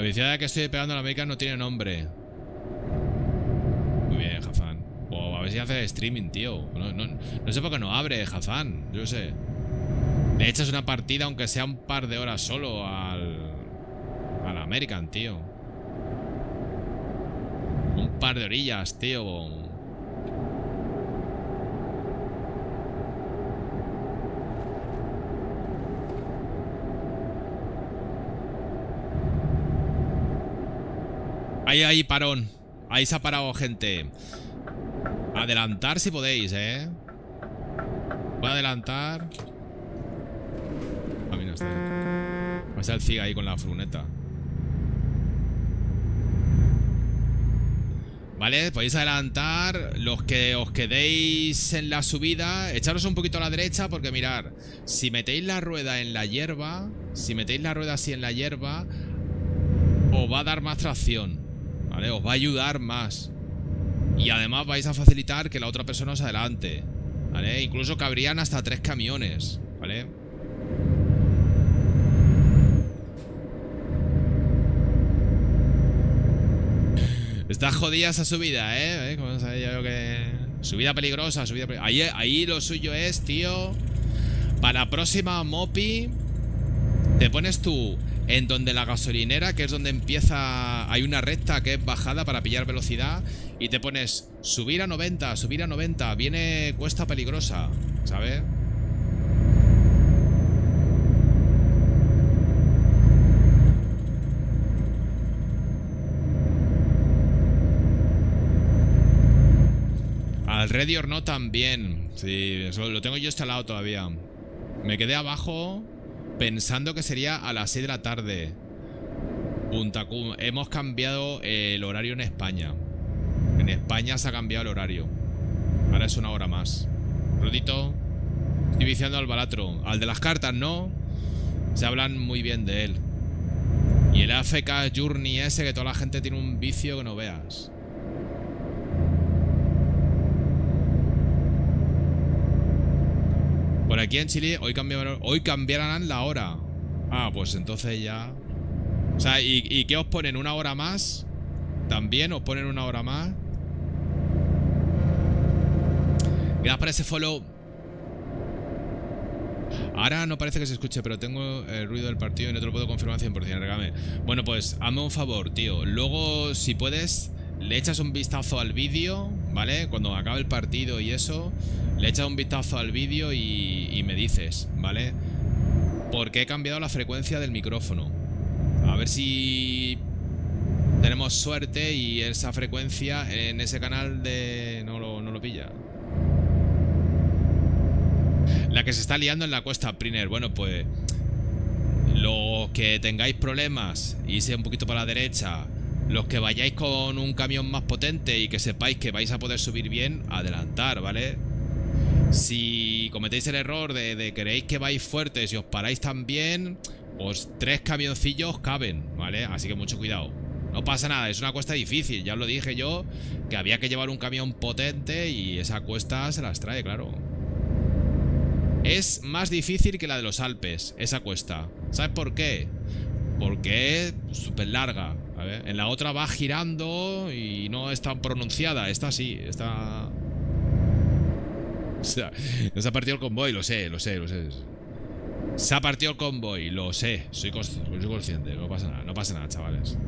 viciada que estoy pegando a la América no tiene nombre. Muy bien, Jafán. O a ver si hace streaming, tío. No sé por qué no abre, Jafán. Yo sé. Le echas una partida, aunque sea un par de horas solo al American, tío. Un par de orillas, tío. Ahí, parón. Ahí se ha parado, gente. Adelantar si podéis, Voy a adelantar. A mí no está. Va a estar el Ziga ahí con la furgoneta. Vale, podéis adelantar. Los que os quedéis en la subida, echaros un poquito a la derecha, porque mirar, si metéis la rueda en la hierba, si metéis la rueda así en la hierba, os va a dar más tracción, ¿vale? Os va a ayudar más. Y además vais a facilitar que la otra persona os adelante, ¿vale? Incluso cabrían hasta 3 camiones, ¿vale? Está jodida esa subida, Como sabía yo que... Subida peligrosa, ahí lo suyo es, tío. Para la próxima Mopi, te pones tú en donde la gasolinera, que es donde empieza... Hay una recta que es bajada para pillar velocidad. Y te pones subir a 90, subir a 90. Viene cuesta peligrosa, ¿sabes? Al Ready or No también. Sí, eso lo tengo yo instalado todavía. Me quedé abajo pensando que sería a las 6 de la tarde. Punta Cum. Hemos cambiado el horario en España. En España se ha cambiado el horario. Ahora es una hora más. Rodito, estoy viciando al Balatro. Al de las cartas, ¿no? Se hablan muy bien de él. Y el AFK Journey ese, que toda la gente tiene un vicio que no veas. Por aquí en Chile hoy cambiarán la hora. Ah, pues entonces ya... O sea, ¿y qué os ponen? ¿Una hora más? ¿También os ponen una hora más? Gracias por ese follow. Ahora no parece que se escuche, pero tengo el ruido del partido y no te lo puedo confirmar 100%, regame. Bueno, pues hazme un favor, tío. Luego, si puedes, le echas un vistazo al vídeo, ¿vale? Cuando acabe el partido y eso, le echas un vistazo al vídeo y me dices, ¿vale? Porque he cambiado la frecuencia del micrófono. A ver si tenemos suerte y esa frecuencia en ese canal no lo pilla. La que se está liando en la cuesta, Priner. Bueno, pues los que tengáis problemas y sea un poquito para la derecha, los que vayáis con un camión más potente y que sepáis que vais a poder subir bien, adelantar, ¿vale? Si cometéis el error de queréis que vais fuertes y os paráis también, pues 3 camioncillos caben, ¿vale? Así que mucho cuidado. No pasa nada, es una cuesta difícil. Ya os lo dije yo, que había que llevar un camión potente y esa cuesta se las trae, claro. Es más difícil que la de los Alpes, esa cuesta. ¿Sabes por qué? Porque es súper larga. A ver, en la otra va girando y no es tan pronunciada. Esta sí, esta... O sea, se ha partido el convoy, lo sé. Se ha partido el convoy, lo sé. Soy consciente, no pasa nada, chavales.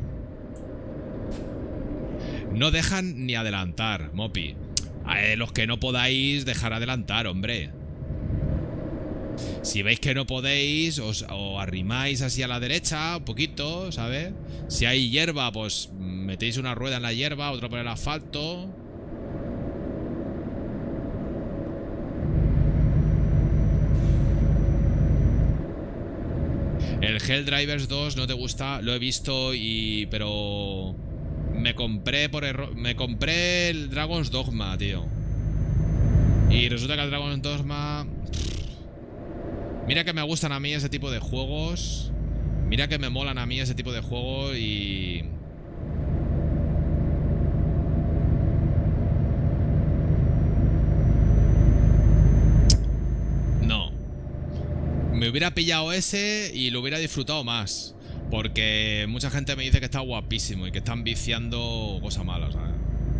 No dejan ni adelantar, Mopi. Los que no podáis dejar adelantar, hombre. Si veis que no podéis, os arrimáis así a la derecha un poquito, ¿sabes? Si hay hierba, pues metéis una rueda en la hierba, otra por el asfalto. El Helldivers 2 no te gusta, lo he visto pero me compré por error, me compré el Dragon's Dogma, tío. Y resulta que el Dragon's Dogma... Mira que me gustan a mí ese tipo de juegos. Mira que me molan a mí ese tipo de juegos y... No. Me hubiera pillado ese y lo hubiera disfrutado más. Porque mucha gente me dice que está guapísimo y que están viciando cosas malas, ¿sabes?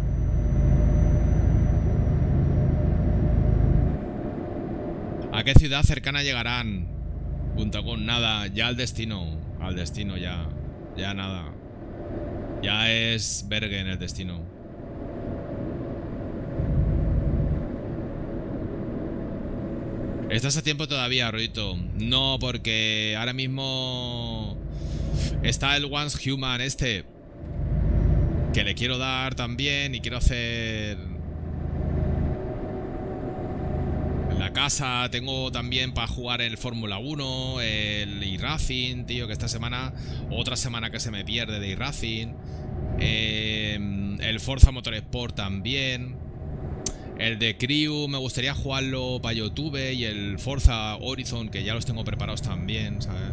¿A qué ciudad cercana llegarán? Punta con nada, ya al destino. Al destino ya. Ya nada. Ya es Bergen el destino. ¿Estás a tiempo todavía, Rodito? No, porque ahora mismo está el Once Human este, que le quiero dar también y quiero hacer en la casa. Tengo también para jugar el Fórmula 1, el iRacing, tío, que esta semana, otra semana que se me pierde de iRacing. El Forza Motorsport también. El de Crew me gustaría jugarlo para YouTube. Y el Forza Horizon, que ya los tengo preparados también, ¿sabes?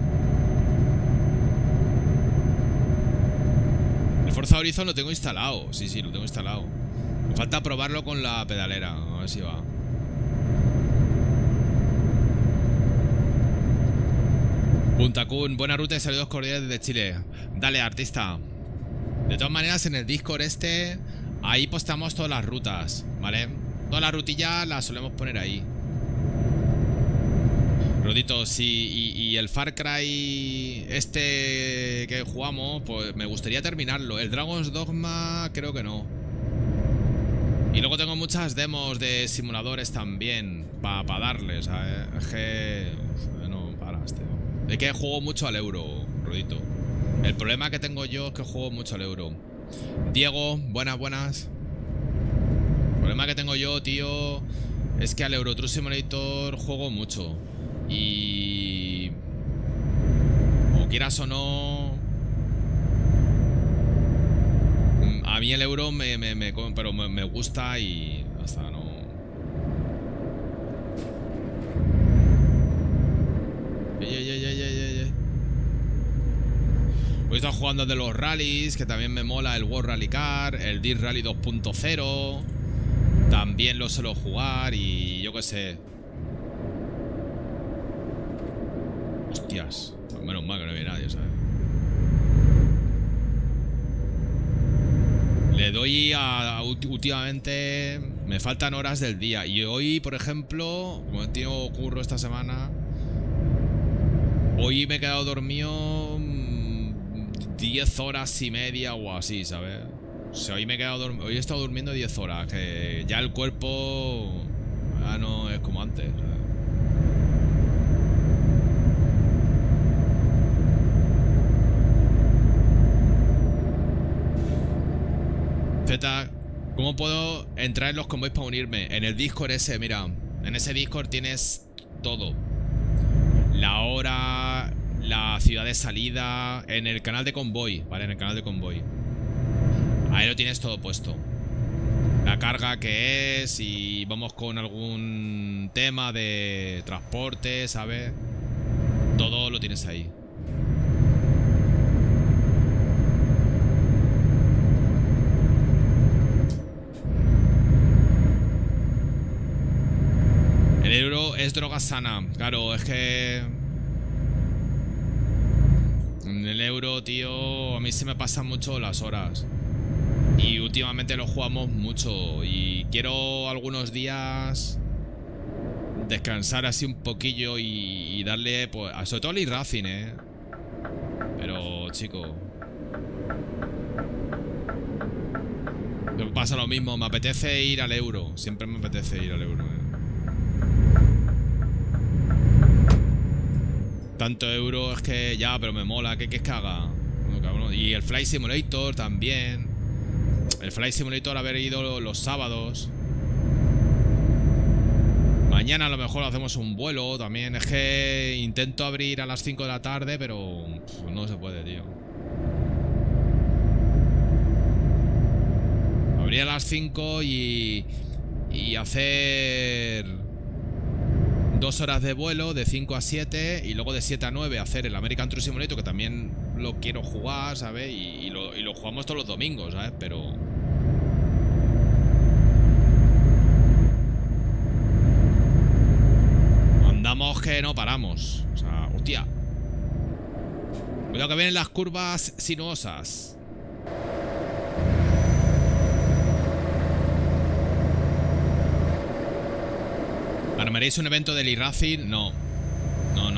El Forza Horizon lo tengo instalado. Sí, sí, lo tengo instalado. Me falta probarlo con la pedalera. A ver si va. Punta Kun, buena ruta y saludos cordiales desde Chile. Dale, artista. De todas maneras, en el Discord este, ahí postamos todas las rutas, ¿vale? Todas las rutillas las solemos poner ahí. Rodito, sí, y el Far Cry este que jugamos, pues me gustaría terminarlo. El Dragon's Dogma creo que no. Y luego tengo muchas demos de simuladores también para darles, ¿sabes? Es que... no paras, tío. Es que juego mucho al euro, Rodito. El problema que tengo yo es que juego mucho al euro. Diego, buenas, buenas. El problema que tengo yo, tío, es que al Euro Truck Simulator juego mucho. Y... o quieras o no... a mí el euro me gusta y... hasta no... Hoy he estado jugando de los rallies, que también me mola el World Rally Car, el Dirt Rally 2.0. También lo suelo jugar y yo qué sé. Hostias, menos mal que no había nadie, ¿sabes? Le doy a últimamente... me faltan horas del día. Y hoy, por ejemplo, como he tenido curro esta semana, hoy me he quedado dormido 10 horas y media o así, ¿sabes? O sea, hoy me he quedado hoy he estado durmiendo 10 horas. Que ya el cuerpo ya no es como antes, ¿sabes? Z, ¿cómo puedo entrar en los convoys para unirme? En el Discord ese, mira. En ese Discord tienes todo. La hora, la ciudad de salida. En el canal de convoy, ¿vale? En el canal de convoy. Ahí lo tienes todo puesto. La carga que es. Y vamos con algún tema de transporte, ¿sabes? Todo lo tienes ahí. El euro es droga sana. Claro, es que... en el euro, tío, a mí se me pasan mucho las horas. Y últimamente lo jugamos mucho. Y quiero algunos días descansar así un poquillo y darle, pues, sobre todo al iRacing, Pero, chico, me pasa lo mismo. Me apetece ir al euro. Siempre me apetece ir al euro, Tanto euro es que ya, pero me mola. ¿Qué es que haga? Y el Flight Simulator también. El Flight Simulator haber ido los sábados. Mañana a lo mejor hacemos un vuelo también. Es que intento abrir a las 5 de la tarde, pero pues no se puede, tío. Abrir a las 5 y hacer 2 horas de vuelo de 5 a 7 y luego de 7 a 9 hacer el American Truck Simulator, que también lo quiero jugar, ¿sabes? Y lo jugamos todos los domingos, ¿sabes? Pero... andamos que no paramos. O sea, hostia. Cuidado que vienen las curvas sinuosas. ¿Armaréis un evento del iRacing? No. No.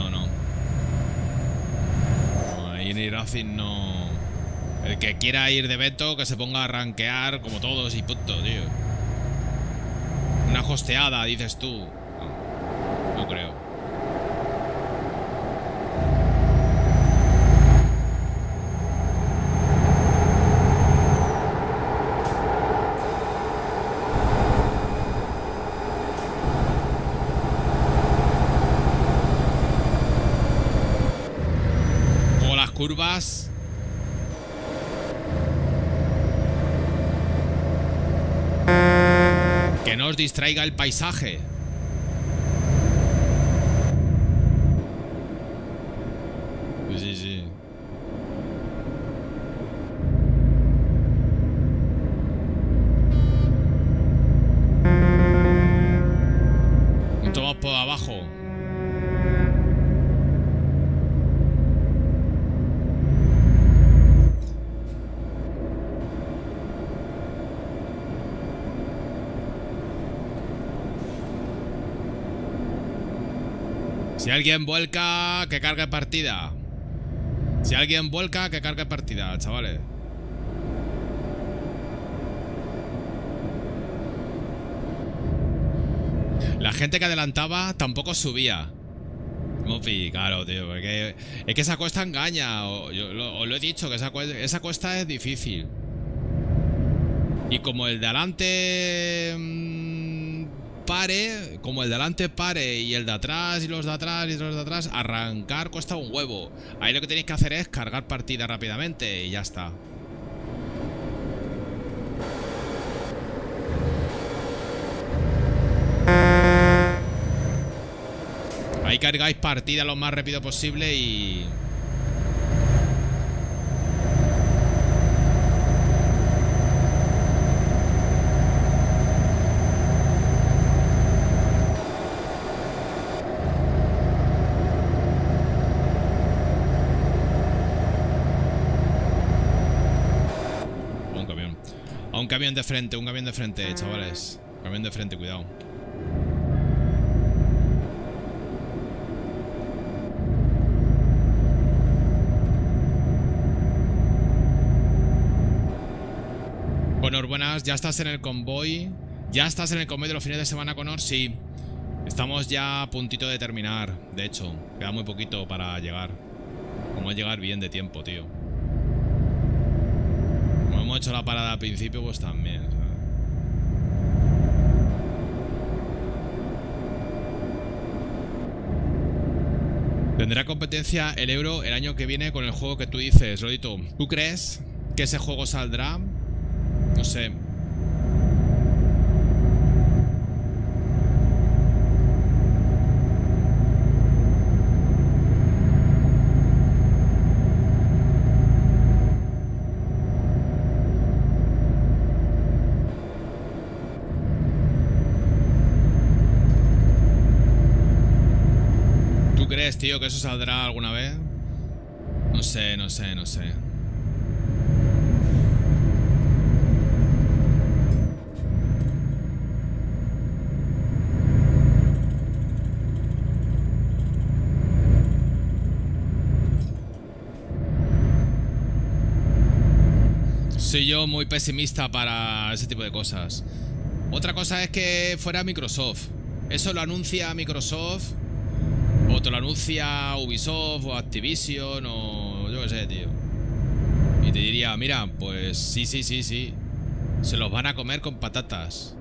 Ahí en iRacing no. El que quiera ir de evento, que se ponga a rankear como todos y punto, tío. Una hosteada, dices tú. No creo. Como las curvas. Que no os distraiga el paisaje. Sí. Vamos por abajo. Si alguien vuelca, que cargue partida. Si alguien vuelca, que cargue partida, chavales. La gente que adelantaba tampoco subía. Mofi, claro, tío. Es que esa cuesta engaña. Os lo he dicho, que esa cuesta es difícil. Y como el de adelante pare, como el de adelante pare y el de atrás y los de atrás y los de atrás, arrancar cuesta un huevo. Ahí lo que tenéis que hacer es cargar partida rápidamente y ya está. Ahí cargáis partida lo más rápido posible y... Un camión de frente, chavales. Un camión de frente, cuidado. Conor, buenas. ¿Ya estás en el convoy? ¿Ya estás en el convoy de los fines de semana, Conor? Sí. Estamos ya a puntito de terminar. De hecho, queda muy poquito para llegar. Como llegar bien de tiempo, tío. Como hemos hecho la parada al principio, pues también, ¿sabes? Tendrá competencia el Euro el año que viene con el juego que tú dices, Rodito. ¿Tú crees que ese juego saldrá? No sé. ¿Tú crees, tío, que eso saldrá alguna vez? No sé. Soy yo muy pesimista para ese tipo de cosas. Otra cosa es que fuera Microsoft. Eso lo anuncia Microsoft, o te lo anuncia Ubisoft o Activision o yo qué sé, tío. Y te diría, mira, pues sí. Se los van a comer con patatas.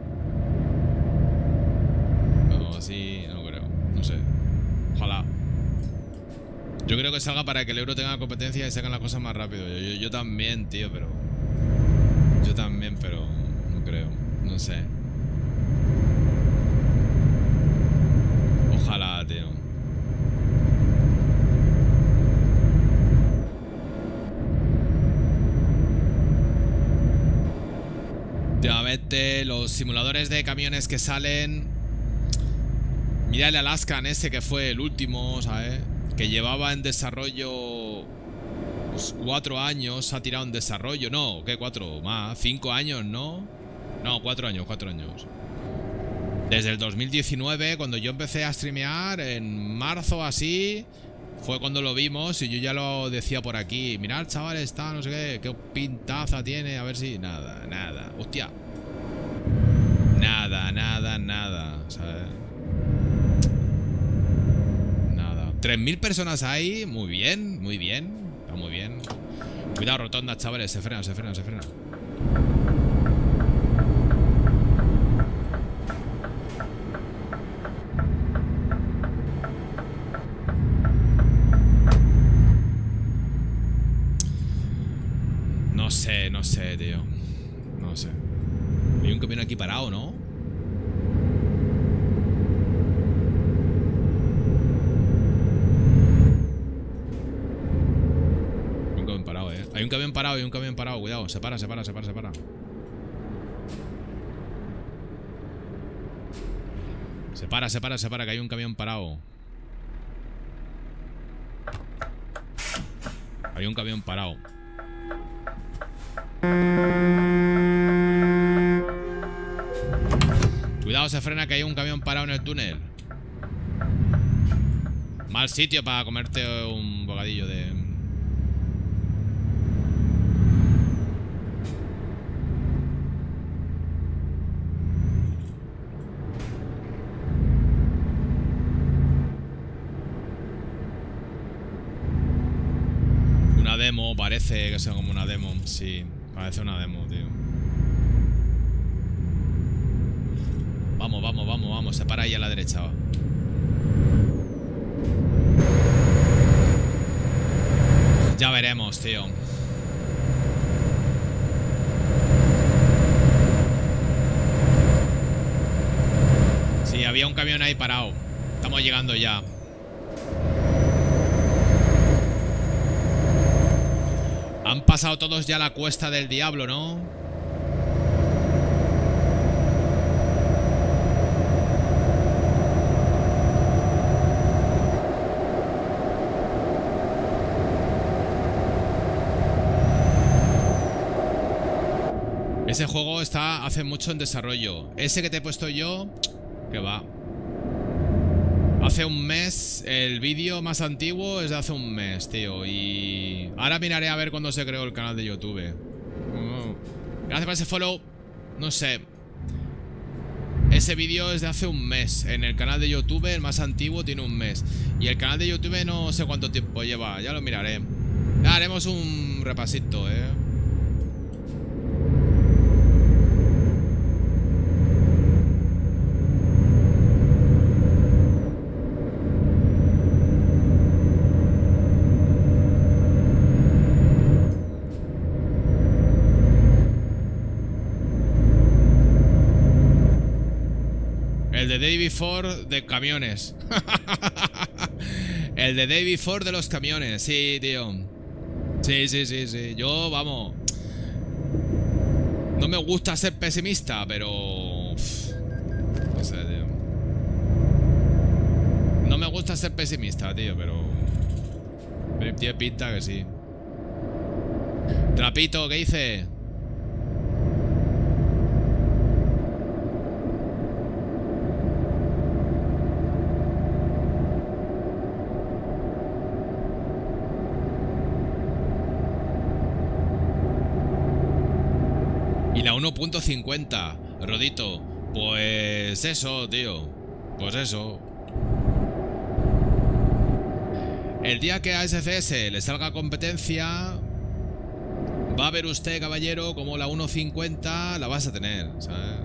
No, así no creo. No sé. Ojalá. Yo creo que salga para que el Euro tenga competencia y saquen las cosas más rápido. Yo también, tío, pero... Yo también, pero... No creo. No sé. Ojalá, tío. Últimamente los simuladores de camiones que salen... Mira el Alaskan ese que fue el último, ¿sabes? Que llevaba en desarrollo últimos 4 años se ha tirado en desarrollo. No, ¿qué 4? Más, 5 años, ¿no? No, 4 años, 4 años. Desde el 2019, cuando yo empecé a streamear, en marzo así, fue cuando lo vimos y yo ya lo decía por aquí. Mirad, chaval, está, no sé qué pintaza tiene, a ver si... Nada, nada. Hostia. Nada, nada, nada, ¿sabes? Nada. 3000 personas ahí, muy bien, muy bien. Está muy bien. Cuidado, rotonda, chavales, se frena, se frena, se frena. No sé, tío. No sé. Hay un camión aquí parado, ¿no? Hay un camión parado, ¿eh? Hay un camión parado, hay un camión parado. Cuidado, se para, se para, se para, se para. Se para, se para, se para, que hay un camión parado. Hay un camión parado. Cuidado, se frena, que hay un camión parado en el túnel. Mal sitio para comerte un bocadillo de... Una demo, parece que sea como una demo. Sí, parece una demo, tío. Vamos, vamos, vamos, vamos. Se para ahí a la derecha, va. Ya veremos, tío. Sí, había un camión ahí parado. Estamos llegando ya. Han pasado todos ya la cuesta del diablo, ¿no? Ese juego está hace mucho en desarrollo. Ese que te he puesto yo, que va. Hace un mes, el vídeo más antiguo es de hace un mes, tío. Y ahora miraré a ver cuándo se creó el canal de YouTube. Gracias por ese follow. No sé. Ese vídeo es de hace un mes. En el canal de YouTube, el más antiguo, tiene un mes. Y el canal de YouTube no sé cuánto tiempo lleva. Ya lo miraré. Ya haremos un repasito, El de Day Before de camiones. El de Day Before de los camiones. Sí, tío. Sí, sí, sí, sí. Yo, vamos. No me gusta ser pesimista, pero... no sé, tío. No me gusta ser pesimista, tío, pero... tiene pinta que sí. Trapito, ¿qué hice? Y la 1.50, Rodito. Pues eso, tío. Pues eso. El día que a SCS le salga competencia, va a ver usted, caballero, como la 1.50 la vas a tener, ¿sabes?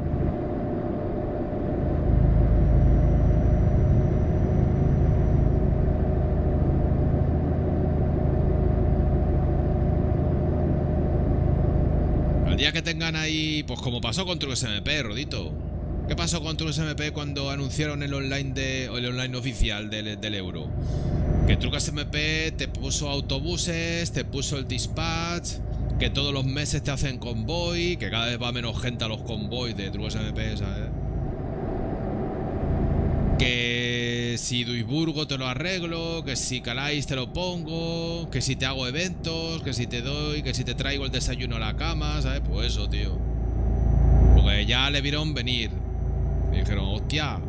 Día que tengan ahí, pues como pasó con Trucks MP, Rodito. ¿Qué pasó con Trucks MP cuando anunciaron el online oficial del Euro? Que Trucks MP te puso autobuses, te puso el dispatch, que todos los meses te hacen convoy, que cada vez va menos gente a los convoys de Trucks MP, ¿sabes? Que si Duisburgo te lo arreglo, que si Calais te lo pongo, que si te hago eventos, que si te doy, que si te traigo el desayuno a la cama, ¿sabes? Pues eso, tío. Porque ya le vieron venir. Y dijeron, hostia.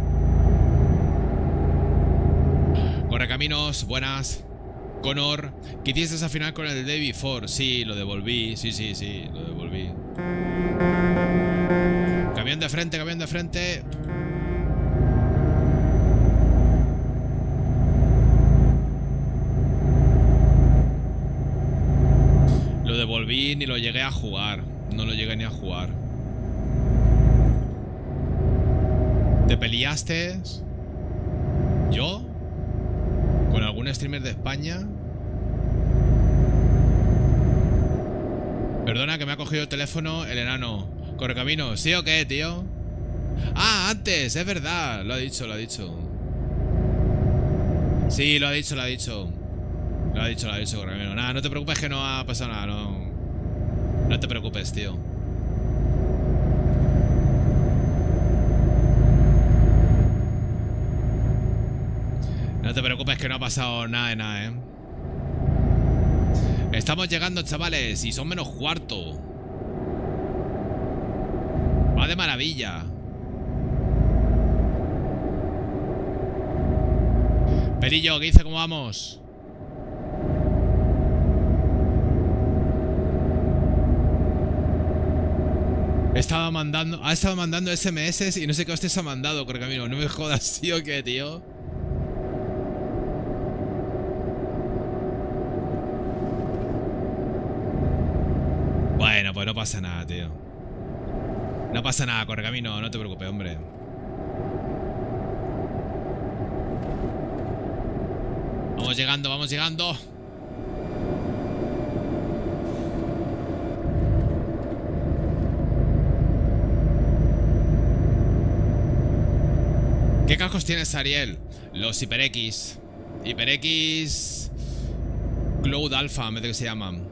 Correcaminos, buenas. Connor, ¿qué hiciste al final con el Day Before? Sí, lo devolví, sí, lo devolví. Camión de frente, camión de frente. Lo devolví, ni lo llegué a jugar. No lo llegué ni a jugar. ¿Te peleaste? ¿Yo? ¿Con algún streamer de España? Perdona que me ha cogido el teléfono el enano. Correcaminos, ¿sí o qué, tío? Ah, antes, es verdad. Lo ha dicho, lo ha dicho. Sí, lo ha dicho, lo ha dicho. Lo ha dicho, Correcaminos. Nada, no te preocupes que no ha pasado nada, no. No te preocupes, tío. No te preocupes que no ha pasado nada de nada, ¿eh? Estamos llegando, chavales, y son menos cuarto. Va de maravilla. Pelillo, ¿qué dice? ¿Cómo vamos? Ha estado mandando SMS y no sé qué hostias ha mandado, Correcamino. No me jodas, tío, ¿qué, tío? Bueno, pues no pasa nada, tío. No pasa nada, Correcamino, no te preocupes, hombre. Vamos llegando, vamos llegando. ¿Qué cascos tienes, Ariel? Los HyperX. HyperX Cloud Alpha, me parece que se llaman.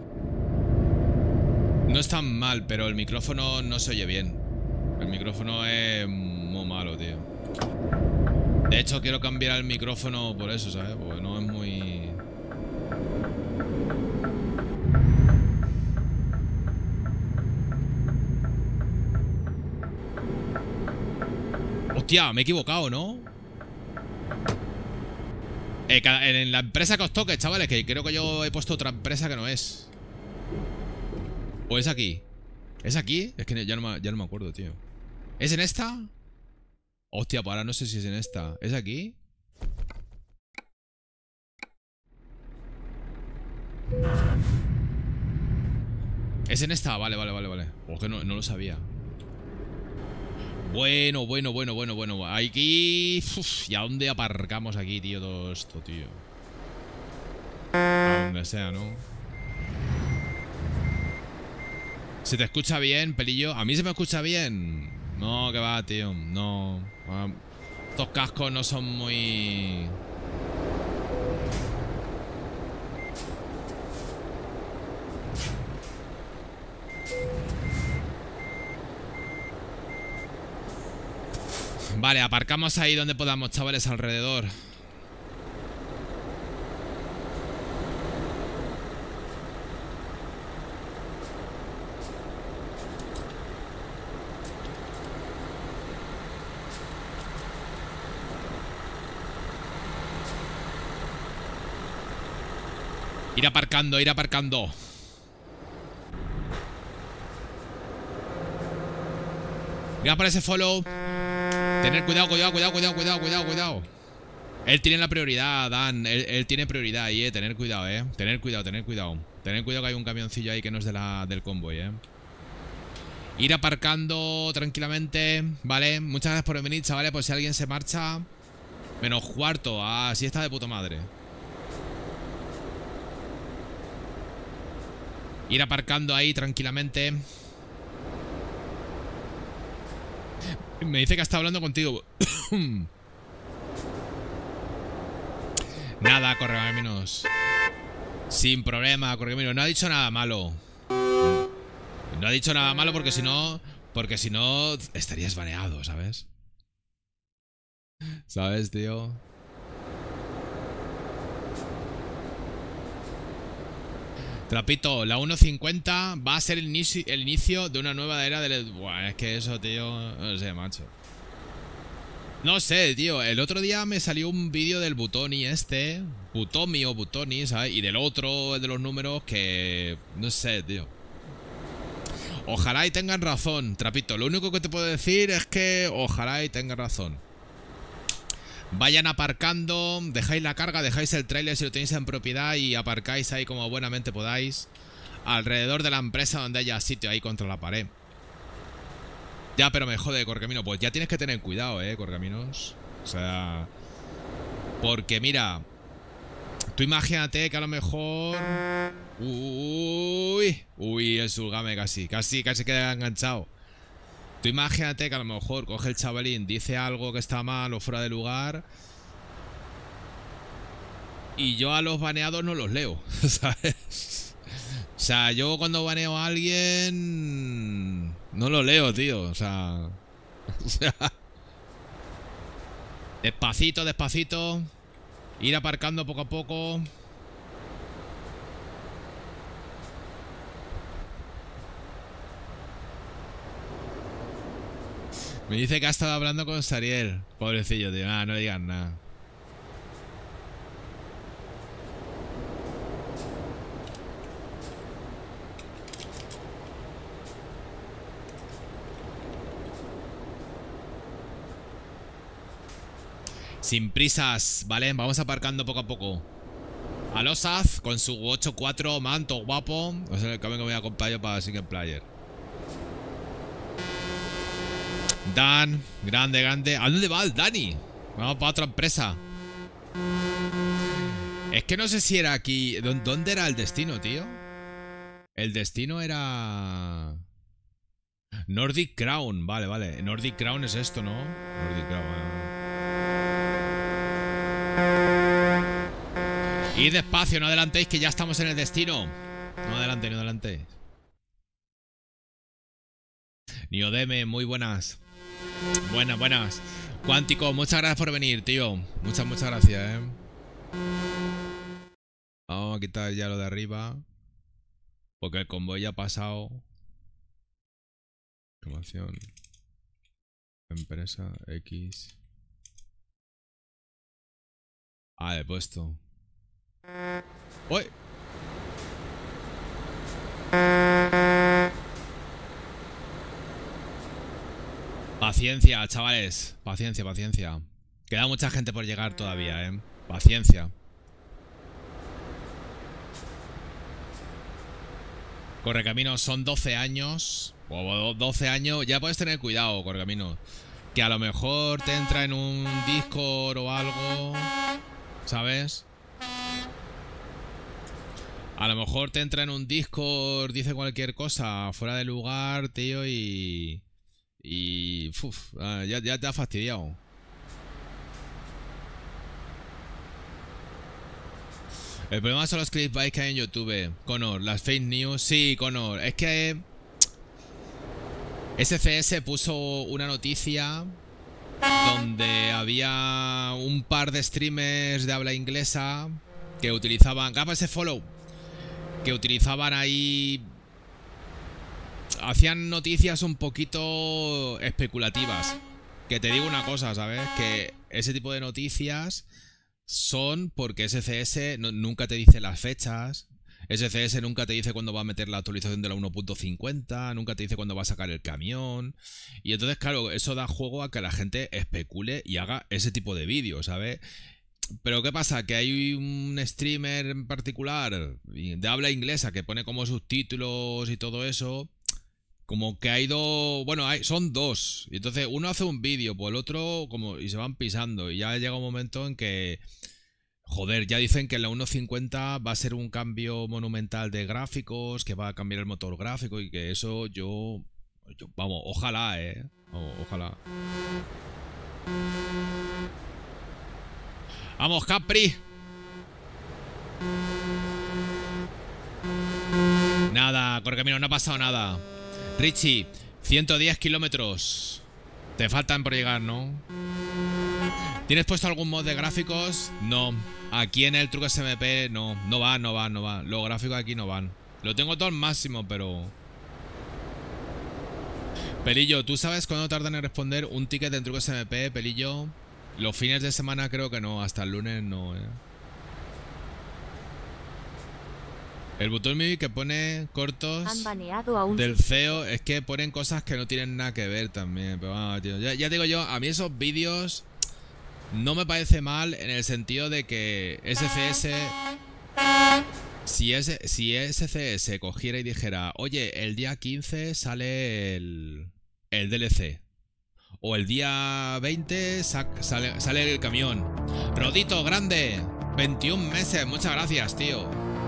No están mal, pero el micrófono no se oye bien. El micrófono es muy malo, tío. De hecho, quiero cambiar el micrófono por eso, ¿sabes? Porque no es muy... Hostia, me he equivocado, ¿no? En la empresa que os toque, chavales, que creo que yo he puesto otra empresa que no es. ¿O es aquí? ¿Es aquí? Es que ya no me acuerdo, tío. ¿Es en esta? Hostia, pues ahora no sé si es en esta. ¿Es aquí? ¿Es en esta? Vale. O que no lo sabía. Bueno. Aquí... Uf, ¿y a dónde aparcamos aquí, tío? Todo esto, tío. A donde sea, ¿no? ¿Se te escucha bien, Pelillo? ¿A mí se me escucha bien? No, que va, tío. No. Estos cascos no son muy... Vale, aparcamos ahí donde podamos, chavales, alrededor. Ir aparcando, ir aparcando. Mira por ese follow. Tener cuidado. Él tiene la prioridad, Dan. Él tiene prioridad ahí, Tener cuidado, Tener cuidado. Tener cuidado que hay un camioncillo ahí que no es del convoy, Ir aparcando tranquilamente. Vale, muchas gracias por venir, chavales. Pues si alguien se marcha. Menos cuarto. Ah, sí está de puta madre. Ir aparcando ahí tranquilamente. Me dice que está hablando contigo. Nada, Correcaminos. Sin problema, Correcaminos. No ha dicho nada malo. No ha dicho nada malo porque si no... Porque si no estarías baneado, ¿sabes? ¿Sabes, tío? Trapito, la 1.50 va a ser el inicio de una nueva era del... Buah, es que eso, tío... No sé, macho. No sé, tío. El otro día me salió un vídeo del Butoni este. Butomi o Butoni, ¿sabes? Y del otro, de los números que... No sé, tío. Ojalá y tengan razón, Trapito. Lo único que te puedo decir es que ojalá y tengan razón. Vayan aparcando, dejáis la carga, dejáis el trailer si lo tenéis en propiedad y aparcáis ahí como buenamente podáis alrededor de la empresa donde haya sitio ahí contra la pared. Ya, pero me jode, Correcamino. Pues ya tienes que tener cuidado, Correcaminos. O sea... Porque mira... Tú imagínate que a lo mejor... Uy, el Sulgame casi queda enganchado. Tú imagínate que a lo mejor coge el chavalín, dice algo que está mal o fuera de lugar y yo a los baneados no los leo, ¿sabes? O sea, yo cuando baneo a alguien no lo leo, tío. O sea... Despacito, despacito. Ir aparcando poco a poco. Me dice que ha estado hablando con Sariel. Pobrecillo, tío. No digas nada. Sin prisas, ¿vale? Vamos aparcando poco a poco. Alosaz con su 8-4 manto guapo. O sea, el cambio que me voy a acompañar para Single Player. Dan, grande, grande. ¿A dónde va el Dani? Vamos para otra empresa. Es que no sé si era aquí. ¿Dónde era el destino, tío? El destino era... Nordic Crown. Vale, vale. Nordic Crown es esto, ¿no? Nordic Crown. Ir despacio, no adelantéis que ya estamos en el destino. No adelantéis, no adelantéis. Niodeme, muy buenas. Buenas, buenas. Cuántico, muchas gracias por venir, tío. Muchas gracias, Vamos a quitar ya lo de arriba. Porque el convoy ya ha pasado. Información. Empresa X. Ah, he puesto. ¡Uy! Paciencia, chavales. Paciencia, paciencia. Queda mucha gente por llegar todavía, Paciencia. Correcaminos, son 12 años. O 12 años. Ya puedes tener cuidado, Correcaminos. Que a lo mejor te entra en un Discord o algo. ¿Sabes? A lo mejor te entra en un Discord, dice cualquier cosa fuera de lugar, tío, y... ya te ha fastidiado. El problema son los clickbait que hay en YouTube. Connor, las fake news. Sí, Connor, es que... SCS puso una noticia donde había un par de streamers de habla inglesa que utilizaban... ¡Gapa ese follow! Que utilizaban ahí... Hacían noticias un poquito especulativas. Que te digo una cosa, ¿sabes? Que ese tipo de noticias son porque SCS nunca te dice las fechas. SCS nunca te dice cuándo va a meter la actualización de la 1.50. Nunca te dice cuándo va a sacar el camión. Y entonces, claro, eso da juego a que la gente especule y haga ese tipo de vídeos, ¿sabes? Pero ¿qué pasa? Que hay un streamer en particular de habla inglesa que pone como subtítulos y todo eso. Como que ha ido... Bueno, son dos. Y entonces uno hace un vídeo, pues el otro como... Y se van pisando. Y ya llega un momento en que... Joder, ya dicen que en la 1.50 va a ser un cambio monumental de gráficos, que va a cambiar el motor gráfico y que eso yo vamos, ojalá, Vamos, ojalá. ¡Vamos, Capri! Nada, Correcamino, no ha pasado nada. Richie, 110 kilómetros. Te faltan por llegar, ¿no? ¿Tienes puesto algún mod de gráficos? No. Aquí en el Truco SMP no. No van. Los gráficos aquí no van. Lo tengo todo al máximo, pero... Pelillo, ¿tú sabes cuándo tardan en responder un ticket en Trucos SMP, Pelillo? Los fines de semana creo que no, hasta el lunes no, El botón MIDI que pone cortos Han baneado a un del CEO es que ponen cosas que no tienen nada que ver también. Pero vamos, tío, ya digo yo, a mí esos vídeos no me parece mal en el sentido de que SCS... Si SCS cogiera y dijera, oye, el día 15 sale el DLC. O el día 20 sale el camión. Rodito, grande. 21 meses, muchas gracias, tío.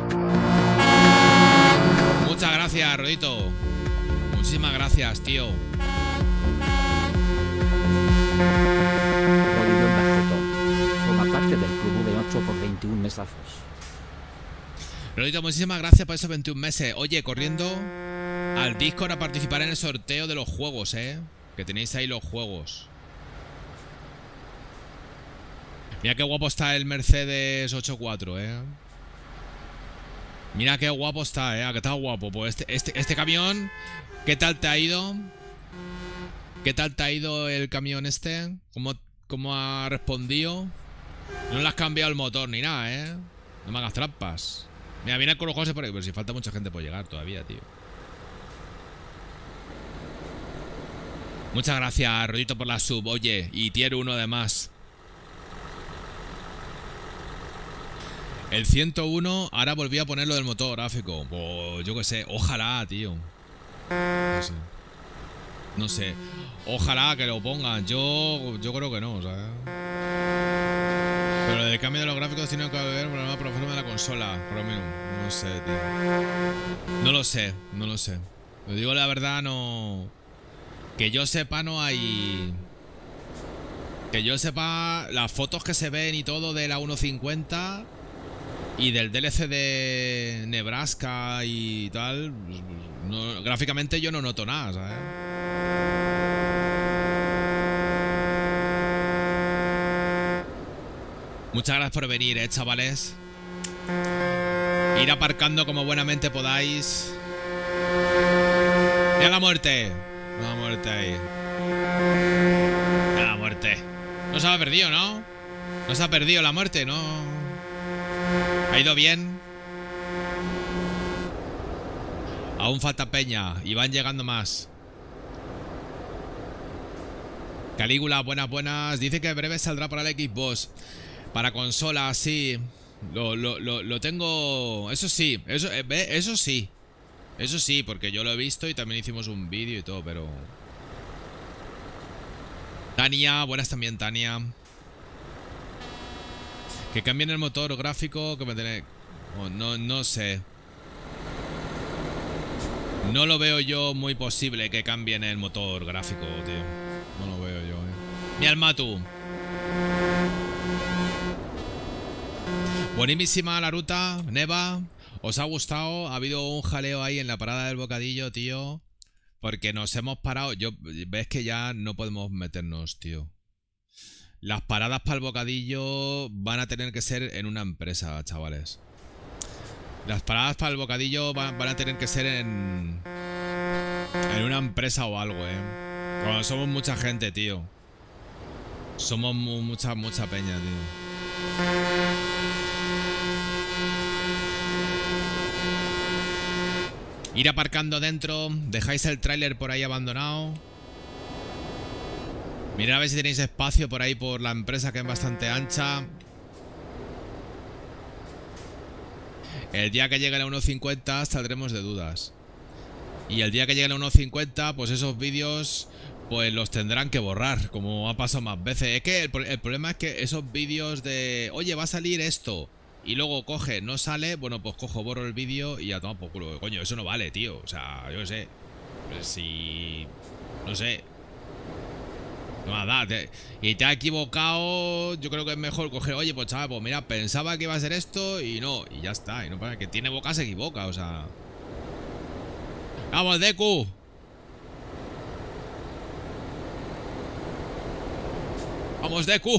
Muchas gracias, Rodito. Muchísimas gracias, tío. Rodrigo Bajeto. Forma parte del club V8 por 21 mesazos. Rodito, muchísimas gracias por esos 21 meses. Oye, corriendo al Discord a participar en el sorteo de los juegos, que tenéis ahí los juegos. Mira qué guapo está el Mercedes 84, Mira qué guapo está, que está guapo. Pues este camión, ¿qué tal te ha ido? ¿Qué tal te ha ido el camión este? ¿Cómo ha respondido? No le has cambiado el motor ni nada, No me hagas trampas. Mira, viene el Coro José por ahí, pero si falta mucha gente por llegar todavía, tío. Muchas gracias, Rodito, por la sub. Oye, y tier 1 además. El 101 ahora volví a poner lo del motor gráfico. Pues yo qué sé, ojalá, tío. No sé. Ojalá que lo pongan. Yo creo que no, ¿sabes? Pero el cambio de los gráficos tiene que ver con la nueva plataforma de la consola. Por lo menos. No sé, tío. No lo sé. Lo digo la verdad, no... Que yo sepa, no hay... Que yo sepa, las fotos que se ven y todo de la 1.50 y del DLC de Nebraska y tal, no, gráficamente yo no noto nada, ¿sabes? Muchas gracias por venir, chavales. Ir aparcando como buenamente podáis. ¡Ya la muerte! La muerte ahí. ¡Ya la muerte! No se ha perdido, ¿no? No se ha perdido la muerte, ¿no? ¿Ha ido bien? Aún falta peña y van llegando más. Calígula, buenas. Dice que breve saldrá para el Xbox. Para consola, sí. Lo tengo... Eso sí, eso sí. Eso sí, porque yo lo he visto y también hicimos un vídeo y todo, pero... Tania, buenas también, Tania. Que cambien el motor gráfico, que me tenéis... Oh, no sé. No lo veo yo muy posible que cambien el motor gráfico, tío. No lo veo yo, Ni al Matu. Buenísima la ruta, Neva. ¿Os ha gustado? Ha habido un jaleo ahí en la parada del bocadillo, tío. Porque nos hemos parado. Ves que ya no podemos meternos, tío. Las paradas para el bocadillo van a tener que ser en una empresa, chavales. Las paradas para el bocadillo van a tener que ser en una empresa o algo, Cuando somos mucha gente, tío. Somos mucha peña, tío. Ir aparcando dentro. Dejáis el tráiler por ahí abandonado. Mirad a ver si tenéis espacio por ahí por la empresa, que es bastante ancha. El día que llegue a la 1.50 saldremos de dudas. Y el día que llegue a la 1.50, pues esos vídeos pues los tendrán que borrar, como ha pasado más veces. Es que el problema es que esos vídeos de... Oye, va a salir esto... Y luego coge, no sale, bueno, pues cojo, borro el vídeo y ya toma por culo. Coño, eso no vale, tío. O sea, yo qué sé. Pues si... No sé. Y te ha equivocado. Yo creo que es mejor coger, oye, pues chaval, pues mira, pensaba que iba a ser esto y no. Y ya está. Y no pasa que tiene boca, se equivoca, o sea. ¡Vamos, Deku! ¡Vamos, Deku!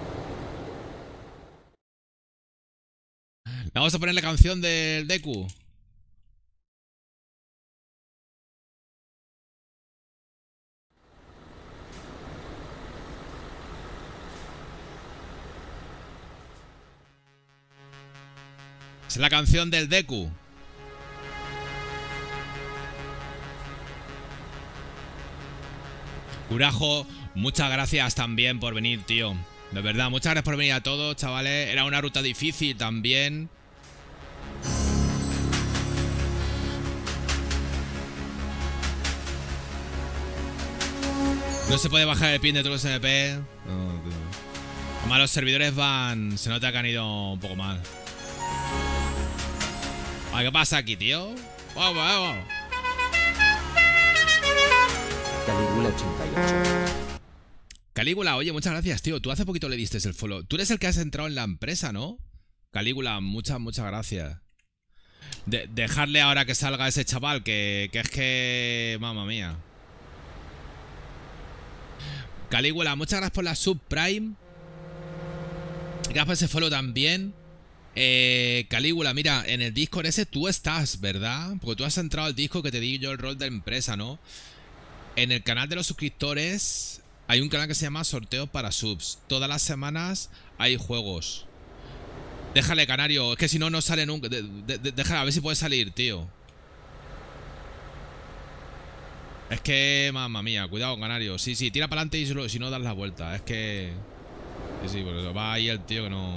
Vamos a poner la canción del Deku. Es la canción del Deku. Curajo, muchas gracias también por venir, tío. De verdad, muchas gracias por venir a todos, chavales. Era una ruta difícil también. No se puede bajar el pin de todos los MP. No, tío. Además, los servidores van... Se nota que han ido un poco mal. Ay, ¿qué pasa aquí, tío? Vamos, vamos. Calígula 88. Calígula, oye, muchas gracias, tío. Tú hace poquito le diste el follow. Tú eres el que has entrado en la empresa, ¿no? Calígula, muchas gracias. Dejarle ahora que salga ese chaval, que es que... Mamma mía. Calígula, muchas gracias por la subprime. Gracias por ese follow también. Calígula, mira, en el Discord ese tú estás, ¿verdad? Porque tú has entrado al Discord que te di yo el rol de empresa, ¿no? En el canal de los suscriptores hay un canal que se llama Sorteos para Subs. Todas las semanas hay juegos. Déjale, Canario, es que si no, no sale nunca. Déjale, a ver si puede salir, tío. Es que, mamma mía, cuidado, Canario. Sí, tira para adelante y si no das la vuelta. Es que... Sí, porque va ahí el tío que no...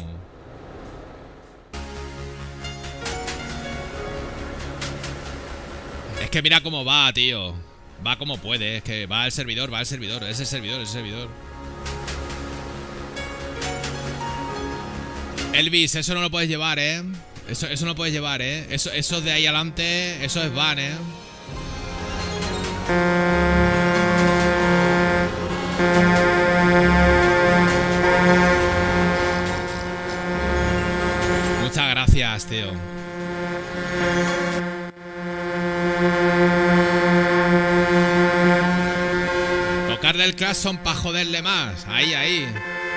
Es que mira cómo va, tío. Va como puede, es que va el servidor, Es el servidor. Elvis, eso no lo puedes llevar, Eso no puedes llevar, Eso de ahí adelante, eso es ban, Muchas gracias, tío. Tocarle el Clashon para joderle más. Ahí.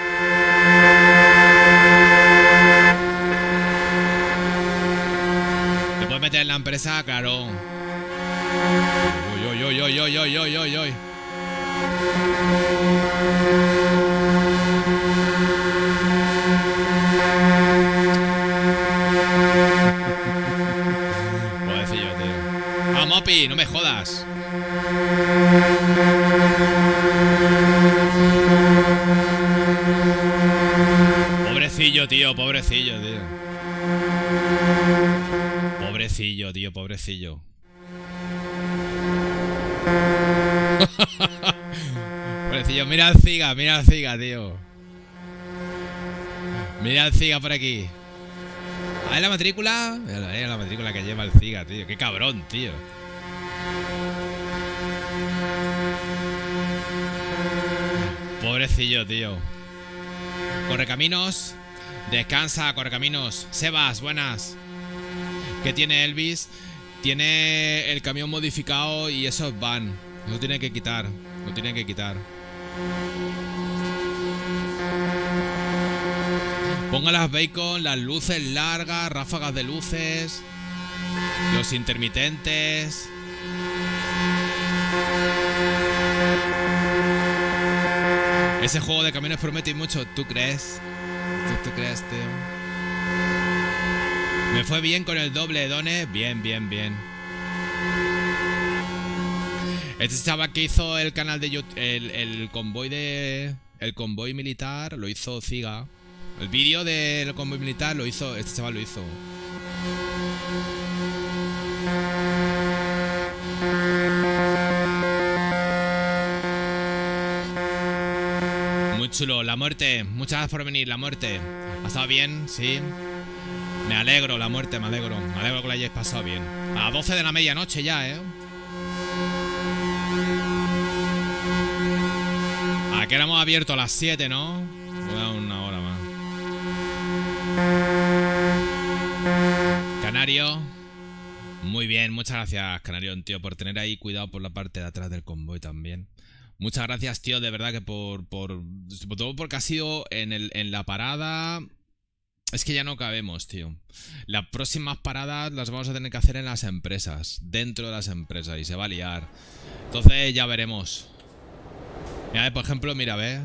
¿Te puedes meter en la empresa? Claro. Uy. Pobrecillo, tío. ¡Ah, Mopi! ¡No me jodas! Pobrecillo, tío. Pobrecillo, tío. Pobrecillo, mira al Ziga, tío. Mira al Ziga por aquí. ¿Hay la matrícula? Mira la matrícula que lleva el Ziga, tío. Qué cabrón, tío. Pobrecillo, tío. Correcaminos. Descansa, Correcaminos. Sebas, buenas. ¿Qué tiene Elvis? Tiene el camión modificado y eso es van. Lo tiene que quitar. Ponga las bacon, las luces largas, ráfagas de luces, los intermitentes. Ese juego de camiones promete mucho. ¿Tú crees? ¿Tú crees, tío? Me fue bien con el doble, Done. Bien. Este chaval que hizo el canal de YouTube, el convoy militar, lo hizo Ziga. El vídeo del convoy militar lo hizo, este chaval lo hizo. Muy chulo, la muerte. Muchas gracias por venir, la muerte. ¿Ha estado bien? Sí. Me alegro, la muerte, me alegro. Me alegro que lo hayáis pasado bien. A las 12 de la medianoche ya, Aquí éramos abierto a las 7, ¿no? Voy a dar una hora más. Canario. Muy bien, muchas gracias, Canario, tío, por tener ahí cuidado por la parte de atrás del convoy también. Muchas gracias, tío, de verdad que por todo porque ha sido en la parada. Es que ya no cabemos, tío. Las próximas paradas las vamos a tener que hacer en las empresas. Dentro de las empresas. Y se va a liar. Entonces ya veremos. Mira, por ejemplo, mira, ve.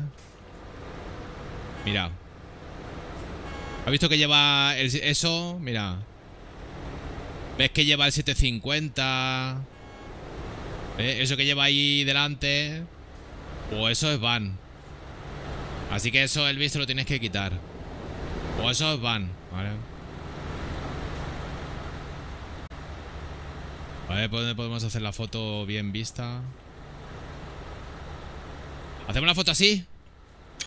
Mira. ¿Has visto que lleva eso? Mira. ¿Ves que lleva el 750? ¿Ves? Eso que lleva ahí delante. O eso es van. Así que eso el visto lo tienes que quitar. O eso es van, ¿vale? A ver, ¿por dónde podemos hacer la foto bien vista? ¿Hacemos la foto así?